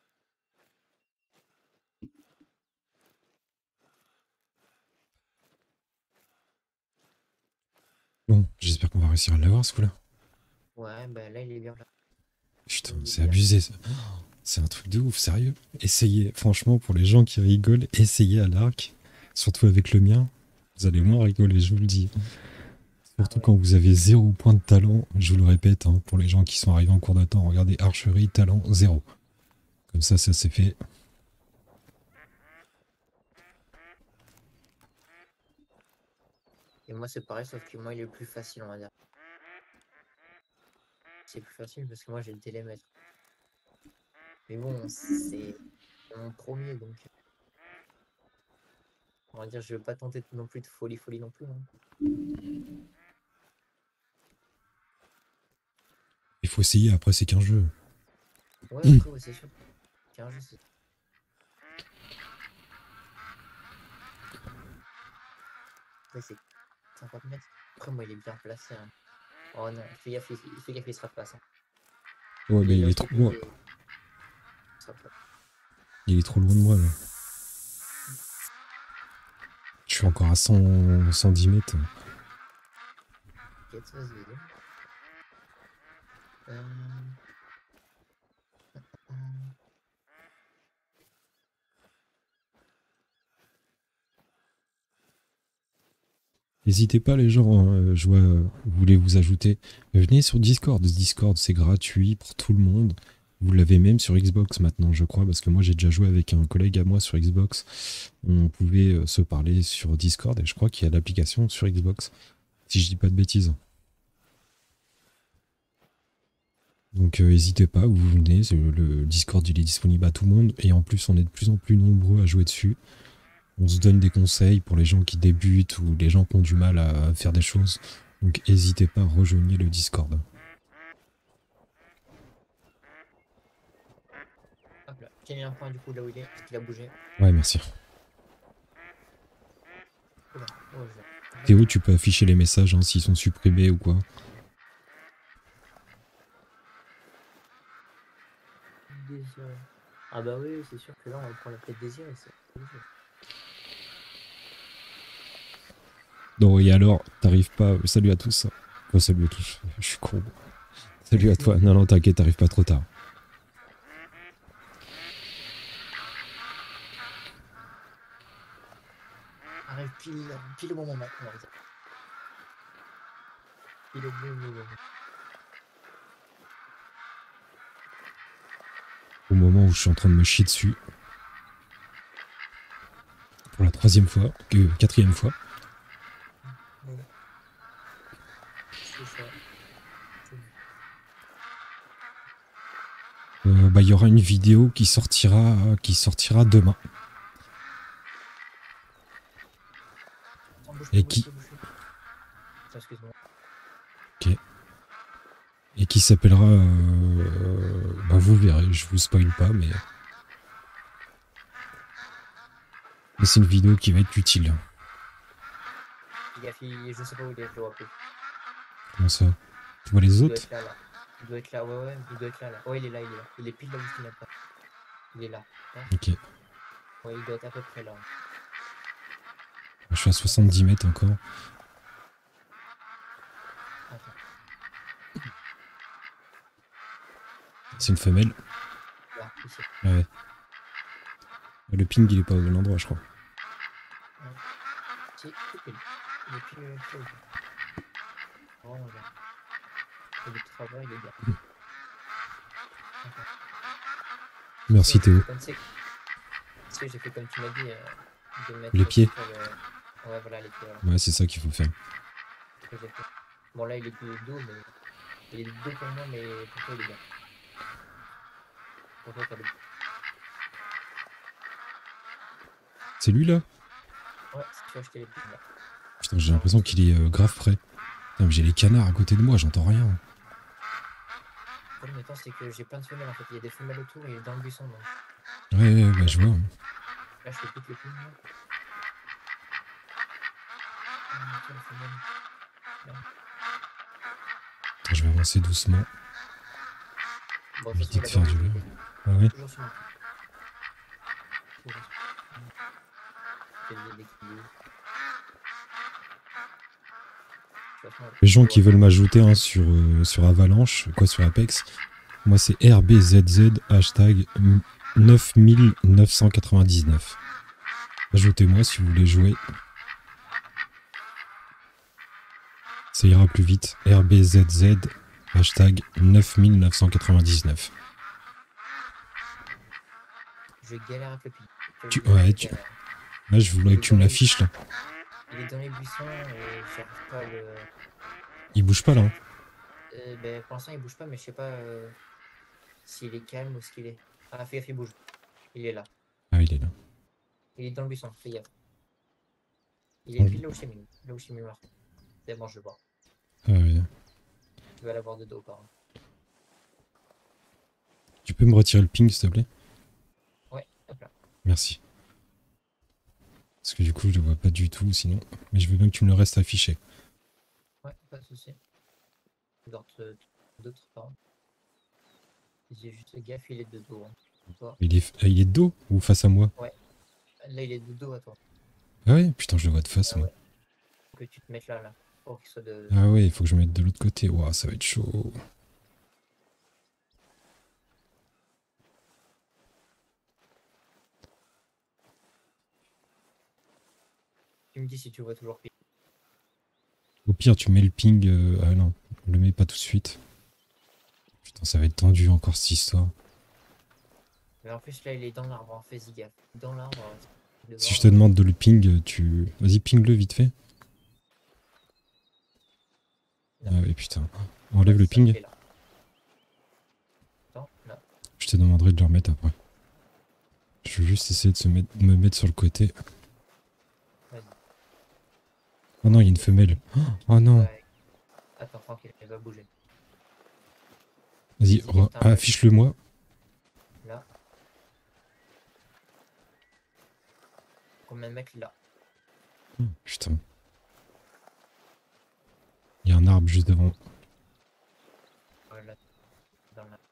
Bon, j'espère qu'on va réussir à l'avoir ce coup-là. Ouais, bah là, il est bien là. Putain, Il est c'est bien. abusé ça. C'est un truc de ouf, sérieux. Essayez, franchement, pour les gens qui rigolent, essayez à l'arc. Surtout avec le mien. Vous allez moins rigoler, je vous le dis. Ah Surtout ouais. quand vous avez 0 point de talent, je vous le répète, hein, pour les gens qui sont arrivés en cours de temps, regardez archerie, talent, 0. Comme ça c'est fait. Et moi, c'est pareil, sauf que moi, il est plus facile, on va dire. C'est plus facile parce que moi, j'ai le télémètre. Mais bon, c'est mon premier, donc on va dire, je vais pas tenter non plus de folie non plus, hein. Il faut essayer, après c'est qu'un jeu. Ouais, après, ouais, c'est sûr. 15 jeu, c'est après, c'est 50 mètres. Après, moi, il est bien placé, hein. Oh non, fais gaffe, il sera pas ça. Ouais, mais Il est là au début, il sera pas. il est trop loin de moi là. Je suis encore à 110 mètres. T'inquiète, vas-y, vas-y. Euh, hum. N'hésitez pas les gens, hein, je vois, vous voulez vous ajouter. Venez sur Discord. Discord c'est gratuit pour tout le monde. Vous l'avez même sur Xbox maintenant, je crois, parce que moi j'ai déjà joué avec un collègue à moi sur Xbox. On pouvait se parler sur Discord et je crois qu'il y a l'application sur Xbox, si je dis pas de bêtises. Donc n'hésitez pas, vous venez, le Discord il est disponible à tout le monde et en plus on est de plus en plus nombreux à jouer dessus. On se donne des conseils pour les gens qui débutent ou les gens qui ont du mal à faire des choses. Donc n'hésitez pas, rejoignez le Discord. Hop là. J'ai mis un point du coup là où il est, parce qu'il a bougé. Ouais, merci. Oula, oh, je l'ai. Théo, tu peux afficher les messages hein, s'ils sont supprimés ou quoi. Désiré. Ah bah oui, c'est sûr que là, on va prendre la tête désiré, c'est obligé. Non, et alors, t'arrives pas. Salut à tous. Oh, salut à tous. Je suis con. Salut à toi. Non, non, t'inquiète, t'arrives pas trop tard. Arrive pile au moment maintenant, on va dire. Pile au moment. Au moment où je suis en train de me chier dessus. Pour la 3e fois. 4e fois. Ouais. C'est ça. Bah, il y aura une vidéo qui sortira demain. Attends, bouge pas, Et bouge qui, pas, bouge pas. Attends, excuse-moi. et qui s'appellera. Bah, vous verrez, je vous spoil pas, mais c'est une vidéo qui va être utile. Je sais pas où il est, je le vois plus. Comment ça? Tu vois les Il doit autres? être là, là. Il doit être là, ouais, ouais, il doit être là, là. Ouais, il est là, il est là. Il est pile là où je n'aime pas. Il est là. Hein, Ok. ouais, il doit être à peu près là. Je suis à 70 mètres encore. Attends. C'est une femelle. Là, ici. Ouais. Le ping, il est pas au bon endroit, je crois. Ouais. Si, il est pile là. Vraiment, là. Il est de travail, les gars. Attends. Merci Théo. J'ai fait comme tu m'as dit, de mettre Les pieds. sur le. Ouais, voilà, les pieds, voilà. Ouais, c'est ça qu'il faut faire. Ce que j'ai fait. Bon, là, il est de dos, mais. Il est de dos pour moi, mais pour toi, il est bien. Pour toi, t'as le. C'est lui là? Ouais, si tu veux acheter les pieds, là. Putain, j'ai l'impression qu'il est grave près. Putain, mais j'ai les canards à côté de moi, j'entends rien. Le problème étant, c'est que j'ai plein de femelles en fait. Il y a des femelles autour et dans le buisson. Donc. Ouais, bah je vois. Là, je fais toutes les plumes. Là. Tiens, la femelle. Là. Attends, je vais avancer doucement. Bon, de toute Éviter façon, de il a faire pas du bougé. bruit. Ah ouais? Toujours sur mon pied. Toujours sur mon pied. Quel est l'équilibre. toute façon, Les gens qui veulent m'ajouter hein, sur Avalanche, quoi sur Apex, moi c'est RBZZ hashtag 9999. Ajoutez-moi si vous voulez jouer. Ça ira plus vite. RBZZ hashtag 9999. Je galère avec le pied. Là je voulais que tu me l'affiches là. Il est dans les buissons et j'arrive pas à le... Il bouge pas là. Hein. Ben, pour l'instant il bouge pas, mais je sais pas s'il est calme ou ce qu'il est. Ah, fais gaffe, il bouge. Il est là. Ah il est là. Il est dans le buisson, fais gaffe. Il est pile là où j'ai mis. Là où j'ai mis le marteau. C'est bon, je le vois. Ah ouais. Tu vas l'avoir de dos par contre. Tu peux me retirer le ping s'il te plaît? Ouais, hop là. Merci. Parce que du coup je le vois pas du tout sinon. Mais je veux bien que tu me le restes affiché. Ouais, pas de soucis. D'autres pardon. J'ai juste gaffe, il est de dos. Hein. Toi. Il est de dos ou face à moi? Ouais. Là il est de dos à toi. Ah ouais, putain je le vois de face moi. Ouais. Faut que tu te mettes là. Pour qu'il soit de... Ah ouais, il faut que je me mette de l'autre côté. Ouah, ça va être chaud. Tu me dis si tu vois toujours pile. Au pire, tu mets le ping. Ah non, on le met pas tout de suite. Putain, ça va être tendu encore cette histoire. Mais en plus là il est dans l'arbre, hein. Fais-y gaffe. Dans l'arbre. Si je te demande de le ping, tu... Vas-y, ping-le vite fait. Non. Ah ouais, putain. Enlève le ping. Attends, là. Je te demanderai de le remettre après. Je vais juste essayer de me mettre sur le côté. Oh non, il y a une femelle. Oh non. Ouais. Attends, tranquille, elle va bouger. Vas-y, affiche-le moi. Là. Combien de mecs là? Putain. Il y a un arbre juste devant. Voilà. Dans la...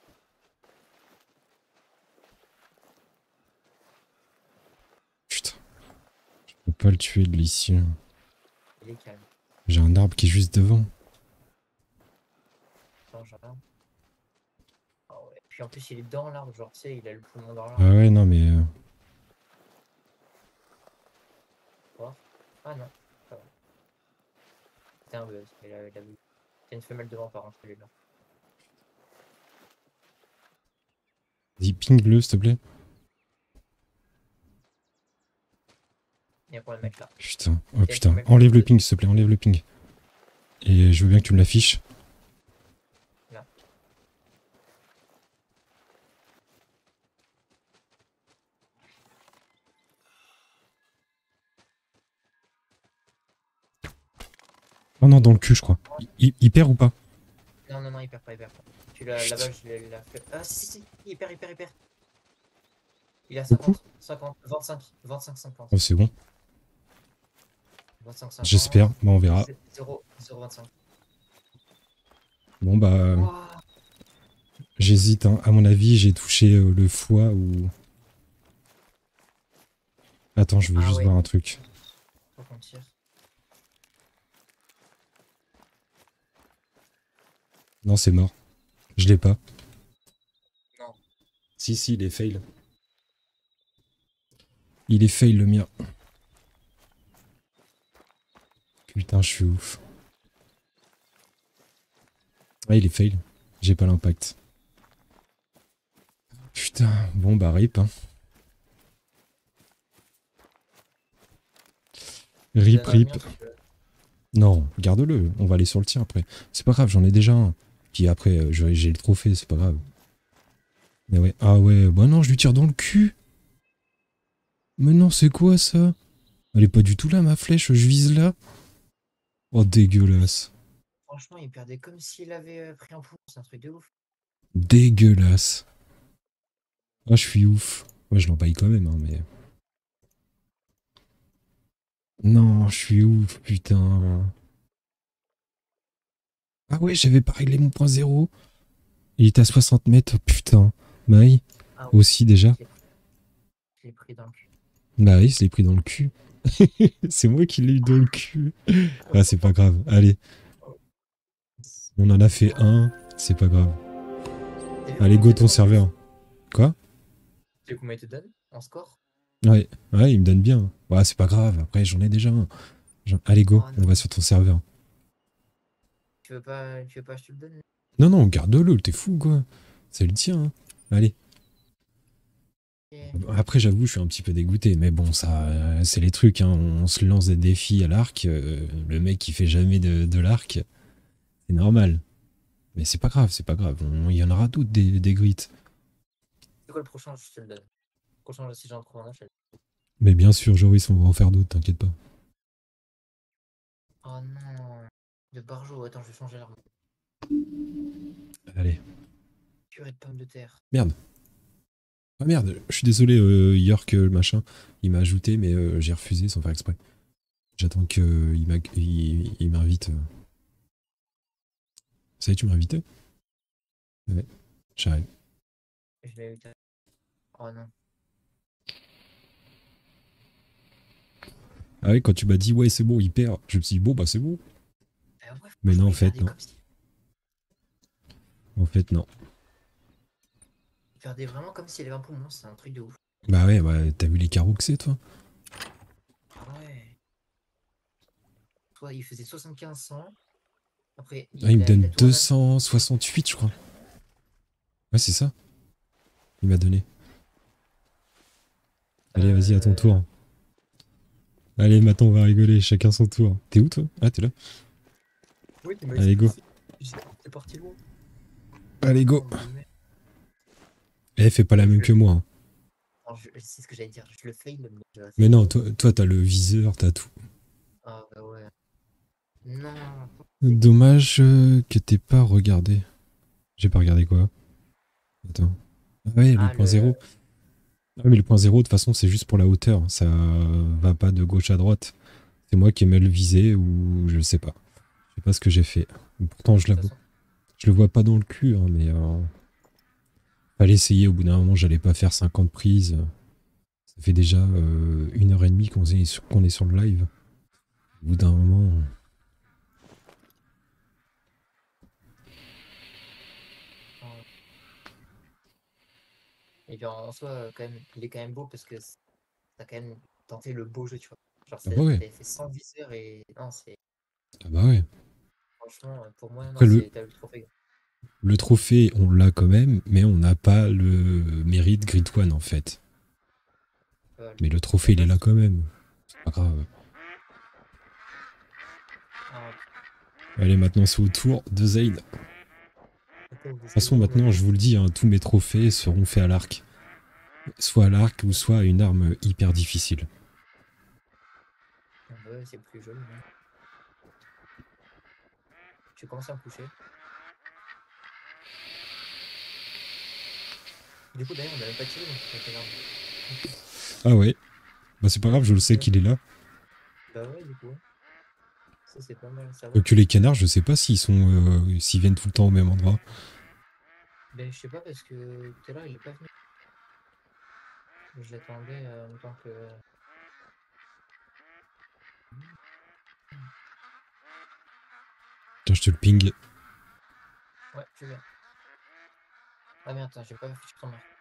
Putain. Je peux pas le tuer de l'ici. Il est calme. J'ai un arbre qui est juste devant. Attends, j'arrive. Oh ouais. Puis en plus il est dans l'arbre, genre tu sais, il a le poumon dans l'arbre. Ah ouais, non mais... Ah non, ça va. C'était un buzz, il a vu. C'est une femelle devant par contre, celui-là. Vas-y, ping-le s'il te plaît. Il y a pour le mec là. Putain, oh putain, enlève le ping s'il te plaît, enlève le ping. Et je veux bien que tu me l'affiches. Là. Oh non, dans le cul je crois. Il perd ou pas? Non, il perd pas, Tu l'as là-bas, je l'ai fait. Ah si, il perd. Il a 50, 25, 50. Oh c'est bon. 25, 50. J'espère, bah on verra. 0,25. Bon bah... Wow. J'hésite, hein. À mon avis j'ai touché le foie ou... Attends, je veux juste voir un truc. Faut qu'on tire. Non, c'est mort. Je l'ai pas. Non. Si, il est fail. Il est fail le mien. Putain, je suis ouf. Ah, il est fail. J'ai pas l'impact. Putain, bon bah rip. Hein. Rip. Non, garde-le. On va aller sur le tien après. C'est pas grave, j'en ai déjà un. Puis après, j'ai le trophée, c'est pas grave. Mais ouais. Ah ouais, bah non, je lui tire dans le cul. Mais non, c'est quoi ça? Elle est pas du tout là, ma flèche, je vise là. Oh, dégueulasse. Franchement, il perdait comme s'il avait pris un poumon, c'est un truc de ouf. Dégueulasse. Ah, je suis ouf. Ouais, je l'empaille quand même, hein, mais... Non, je suis ouf, putain. Ah ouais, j'avais pas réglé mon point zéro. Il était à 60 mètres, putain. Maï, aussi déjà. Je l'ai pris dans le cul. Bah oui, je l'ai pris dans le cul. C'est moi qui l'ai eu dans le cul. Ah, c'est pas grave. Allez, on en a fait un. C'est pas grave. T'as vu Allez, combien go il te ton donne en plus? serveur. Quoi? Tu sais combien il te donne en score? Ouais, ouais, il me donne bien. Ouais, c'est pas grave. Après, j'en ai déjà un. Allez, go, Oh on va non. sur ton serveur. Tu veux pas, je te le donne? Non, non, garde-le, t'es fou, quoi. C'est le tien, hein. Allez. Ok. Après, j'avoue, je suis un petit peu dégoûté, mais bon, ça, c'est les trucs, hein. On se lance des défis à l'arc. Le mec qui fait jamais de l'arc, c'est normal. Mais c'est pas grave, c'est pas grave. Il y en aura d'autres des grits. C'est quoi le prochain? Je te le donne. Le prochain, si j'en trouve un, je te le donne. Mais bien sûr, Joris, on va en faire d'autres, t'inquiète pas. Oh non. De Barjo. Attends, je vais changer l'arme. Allez. Purée de pommes de terre. Merde. Ah merde, je suis désolé, York, machin. Il m'a ajouté, mais j'ai refusé sans faire exprès. J'attends qu'il il m'invite. Ça y est, tu m'as invité? Ouais, j'arrive. Je l'ai eu. Oh non. Ah ouais, quand tu m'as dit, ouais, c'est bon, il perd, je me suis dit, bon, bah c'est bon. Ouais, Mais non, franchement, en il fait, perdait non. comme si. En fait, non. Il perdait vraiment comme s'il avait un poumon. C'est un truc de ouf. Bah ouais, t'as vu les carreaux que c'est, toi? Ah ouais. Toi, il faisait 75-100. Après, Ah, il me il donne a tout ramassé. 268, je crois. Ouais, c'est ça, il m'a donné. Allez, vas-y, à ton Euh... tour. Allez, maintenant, on va rigoler, chacun son tour. T'es où, toi? Ah, t'es là? Oui, tu m'as Allez, go. expulsé. T'es parti loin. Allez, go. Oh, mais merde. Eh, fais pas la même que moi, hein. Alors, c'est ce que j'allais dire. Je le fail, mais je le Mais fail non, pas. toi, t'as le viseur, t'as tout. Ah bah ouais. Non. Dommage que t'aies pas regardé. J'ai pas regardé quoi? Attends. Ah ouais, le Ah, point zéro. Ah, mais le point zéro, de toute façon, c'est juste pour la hauteur. Ça va pas de gauche à droite. C'est moi qui ai mal visé ou je sais pas. Je sais pas ce que j'ai fait. Pourtant, de toute façon. je le vois pas dans le cul, hein, mais fallait essayer. Au bout d'un moment, j'allais pas faire 50 prises. Ça fait déjà 1 heure et demie qu'on est sur le live. Au bout d'un moment. euh, Et puis en soi, quand même, il est quand même beau parce que t'as quand même tenté le beau jeu, tu vois. Genre, Ah bah ouais. t'avais fait 100 viseurs et. Non, c'est. Ah bah ouais. Franchement, pour moi, non, Après, t'as eu le trophée. le trophée, on l'a quand même, mais on n'a pas le mérite Grid One en fait. Mais le trophée, il est là Dommage. quand même. C'est pas grave. Ah, Allez, maintenant c'est au tour de Zayn. De attends, toute façon, maintenant, je vous le dis, hein, tous mes trophées seront faits à l'arc. Soit à l'arc ou soit à une arme hyper difficile. ouais, c'est plus joli. Hein. Je commence à me coucher. Du coup, d'ailleurs, on n'a même pas tiré donc avec une arme. Ah ouais, bah c'est pas grave, je le sais Ok. qu'il est là. Bah ouais, du coup. Ça, c'est pas mal à savoir. Que les canards, je sais pas s'ils viennent tout le temps au même endroit. Ben, je sais pas parce que tout à l'heure, il est pas venu. Je l'attendais en même temps que. Tiens, je te le ping. Ouais, je viens. Ah merde, attends, j'ai pas fait sur marque.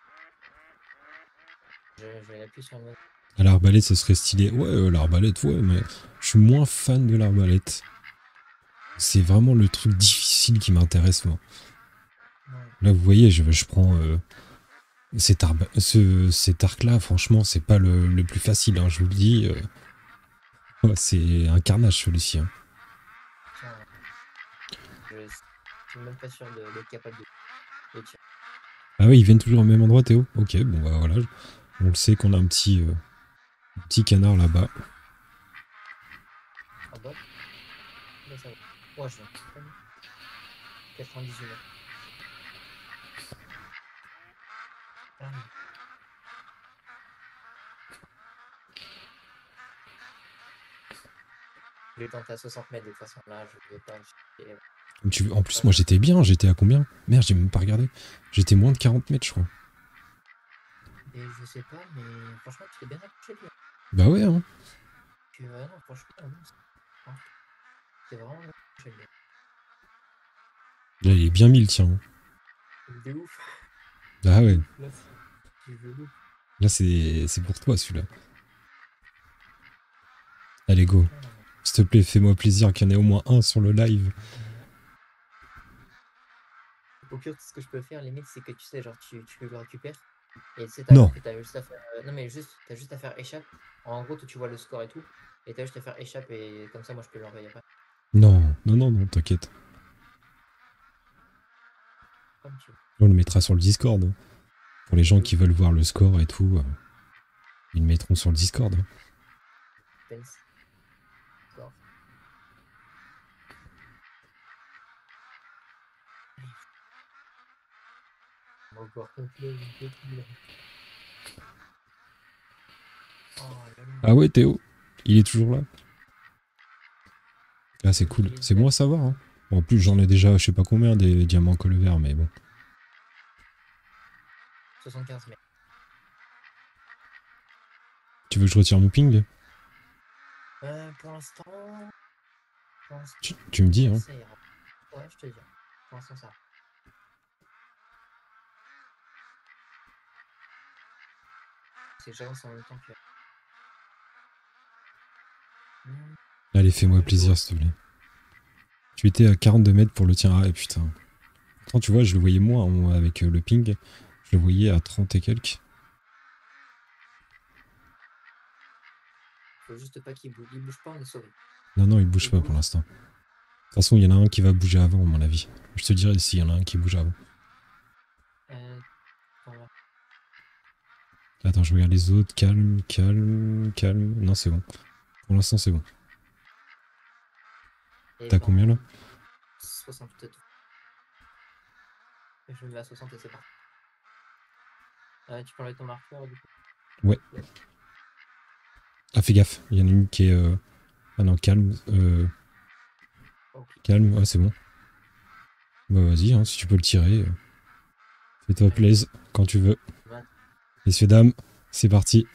Je vais appuyer sur le mode. À l'arbalète, ce serait stylé. Ouais, l'arbalète, ouais, mais je suis moins fan de l'arbalète. C'est vraiment le truc difficile qui m'intéresse, moi. Ouais. Là, vous voyez, je prends cet arc-là, franchement, c'est pas le plus facile, hein, je vous le dis. Ouais, c'est un carnage, celui-ci, hein. Tiens, je suis même pas sûr d'être capable de tirer. Ah oui, ils viennent toujours au même endroit, Théo? Ok, bon, bah voilà. On le sait qu'on a un petit canard là-bas. En bas, là, ça va. Ouais, je viens. 98 mètres. Ah, je vais tenter à 60 mètres de toute façon. Là, je vais pas. En plus, moi, j'étais bien. J'étais à combien? Merde, j'ai même pas regardé. J'étais moins de 40 mètres, je crois. Et je sais pas, mais franchement, tu t'es bien accroché, lui. Bah ouais, hein. Non, franchement, non, c'est vraiment. J'aime bien. Là, il est bien mis le tien, hein. De ouf. Ah De ouais. ouf. Là, c'est du velours. Là, c'est pour toi, celui-là. Allez, go. Ah. S'il te plaît, fais-moi plaisir qu'il y en ait au moins un sur le live. Au pire, ce que je peux faire, limite, c'est que tu sais, genre, tu le récupères. Et tu sais, Non. après, t'as juste à faire. Non, mais juste, t'as juste à faire échappe. En gros, toi, tu vois le score et tout. Et t'as juste à faire échappe. Et comme ça, moi, je peux l'envoyer après. Non, non, non, non, t'inquiète. Comme tu veux. On le mettra sur le Discord, hein. Pour les gens qui veulent voir le score et tout, ils le mettront sur le Discord, hein. Pense. Score. Encore complet, une petite. Oh là là. Ah ouais, Théo, il est toujours là. Ah, c'est cool. Utilise C'est la bon à savoir, hein. Bon, en plus, j'en ai déjà, je sais pas combien, des diamants col vert, mais bon. 75 mètres. Tu veux que je retire mon ping? Pour l'instant. Pour Tu me dis, l'instant, hein. ça ira. Ouais, je te dis. Pour l'instant, ça va. C'est que j'avance en même temps que. Allez, fais-moi plaisir, s'il te plaît. Tu étais à 42 mètres pour le tien. Ah, putain. Pourtant, tu vois, je le voyais moins, hein, moi, avec le ping. Je le voyais à 30 et quelques. Faut juste pas qu'il bouge. Il bouge pas, on est sauvé. Non, non, il bouge Il pas bouge. pour l'instant. De toute façon, il y en a un qui va bouger avant, à mon avis. Je te dirai s'il y en a un qui bouge avant. Voilà. Attends, je regarde les autres. Calme, calme, calme. Non, c'est bon. Pour l'instant, c'est bon. Et T'as combien, là? 60 peut-être. Je me mets à 60 et c'est parti. Tu peux enlever ton marqueur du coup. Ouais. Ah, fais gaffe. Il y en a une qui est... Ah non, calme. Ok. Calme. Ouais, c'est bon. Bah, vas-y, hein, si tu peux le tirer. Fais-toi plaisir quand tu veux. Ouais. Messieurs, dames, c'est parti.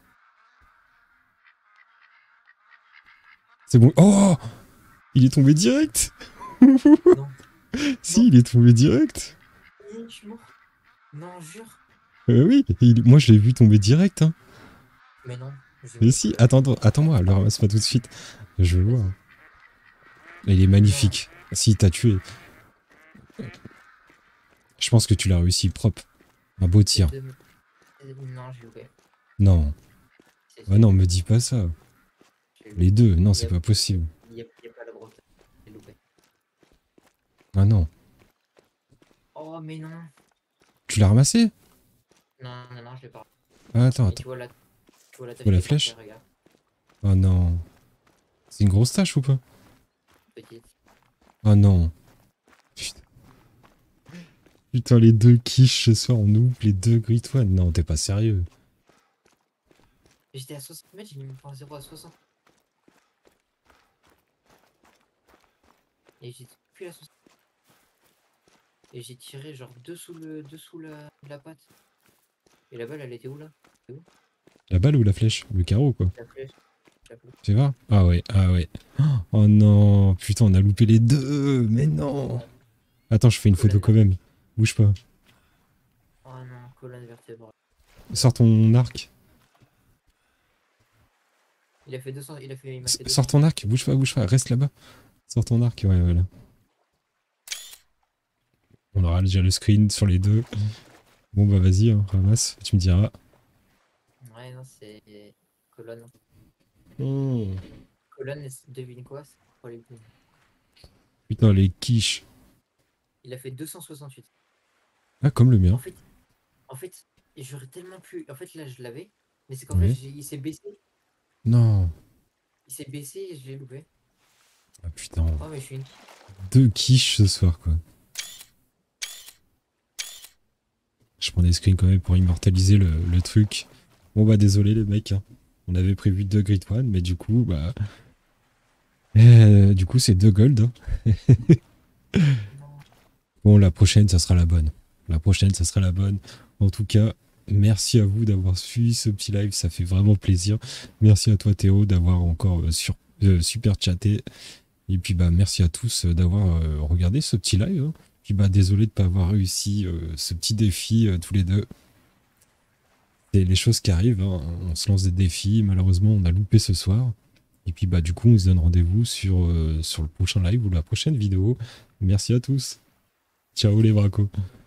C'est bon. Oh! Il est tombé direct! Non. Si, Non. il est tombé direct. Je suis mort. Non, jure. Oui, moi je l'ai vu tomber direct, hein. Mais non. Je Mais me si, attends-moi, le ramasse pas tout de suite. Je veux le voir. Il est magnifique. Si, t'as tué. Je pense que tu l'as réussi propre. Un beau tir. Non, j'ai loupé. Non. Ah non, me dis pas ça. Les deux, non, c'est pas possible. Il n'y a pas la grotte. J'ai loupé. Ah non. Oh, mais non. Tu l'as ramassé? Non, non, non, je l'ai pas. Ah, attends, Et attends. tu vois la Tu vois la flèche? Oh non. C'est une grosse tâche ou pas? Petite. Oh non. Putain. Putain, les deux quiches ce soir, on ouvre les deux Grit One. Non, t'es pas sérieux. J'étais à 60 mètres, j'ai mis mon point 0 à 60. Et j'ai plus à 60. Et j'ai tiré genre dessous la patte. Et la balle, elle était où là? La balle ou la flèche? Le carreau, quoi. La flèche. Tu vois? Ah ouais, ah ouais. Oh non, putain, on a loupé les deux. Mais non. Attends, je fais une photo quand même. Bouge pas. Oh non, colonne vertébrale. Sors ton arc. Il a fait 200, il m'a fait 200. Sors ton arc, bouge pas, reste là-bas. Sors ton arc, ouais, voilà. On aura déjà le screen sur les deux. Bon bah vas-y, hein, ramasse, tu me diras. Ouais, non, c'est colonne. Oh. Colonne, devine quoi? C'est pour les boules. Putain, les quiches. Il a fait 268. Ah, comme le mien. En fait, j'aurais tellement pu. En fait, là, je l'avais. Mais c'est qu'en Oui. fait, il s'est baissé. Non. Il s'est baissé et je l'ai loupé. Ah putain. Oh, mais je suis une. Deux quiches ce soir, quoi. Je prends des screens quand même pour immortaliser le truc. Bon bah désolé les mecs, hein. On avait prévu 2 Grid One, mais du coup, bah... du coup c'est 2 gold. Bon, la prochaine, ça sera la bonne. La prochaine, ça sera la bonne. En tout cas, merci à vous d'avoir suivi ce petit live, ça fait vraiment plaisir. Merci à toi Théo d'avoir encore super chatté. Et puis bah merci à tous d'avoir regardé ce petit live, hein. Puis bah désolé de ne pas avoir réussi ce petit défi tous les deux. C'est les choses qui arrivent, hein. On se lance des défis, malheureusement on a loupé ce soir. Et puis bah du coup on se donne rendez-vous sur le prochain live ou la prochaine vidéo. Merci à tous. Ciao les bracos.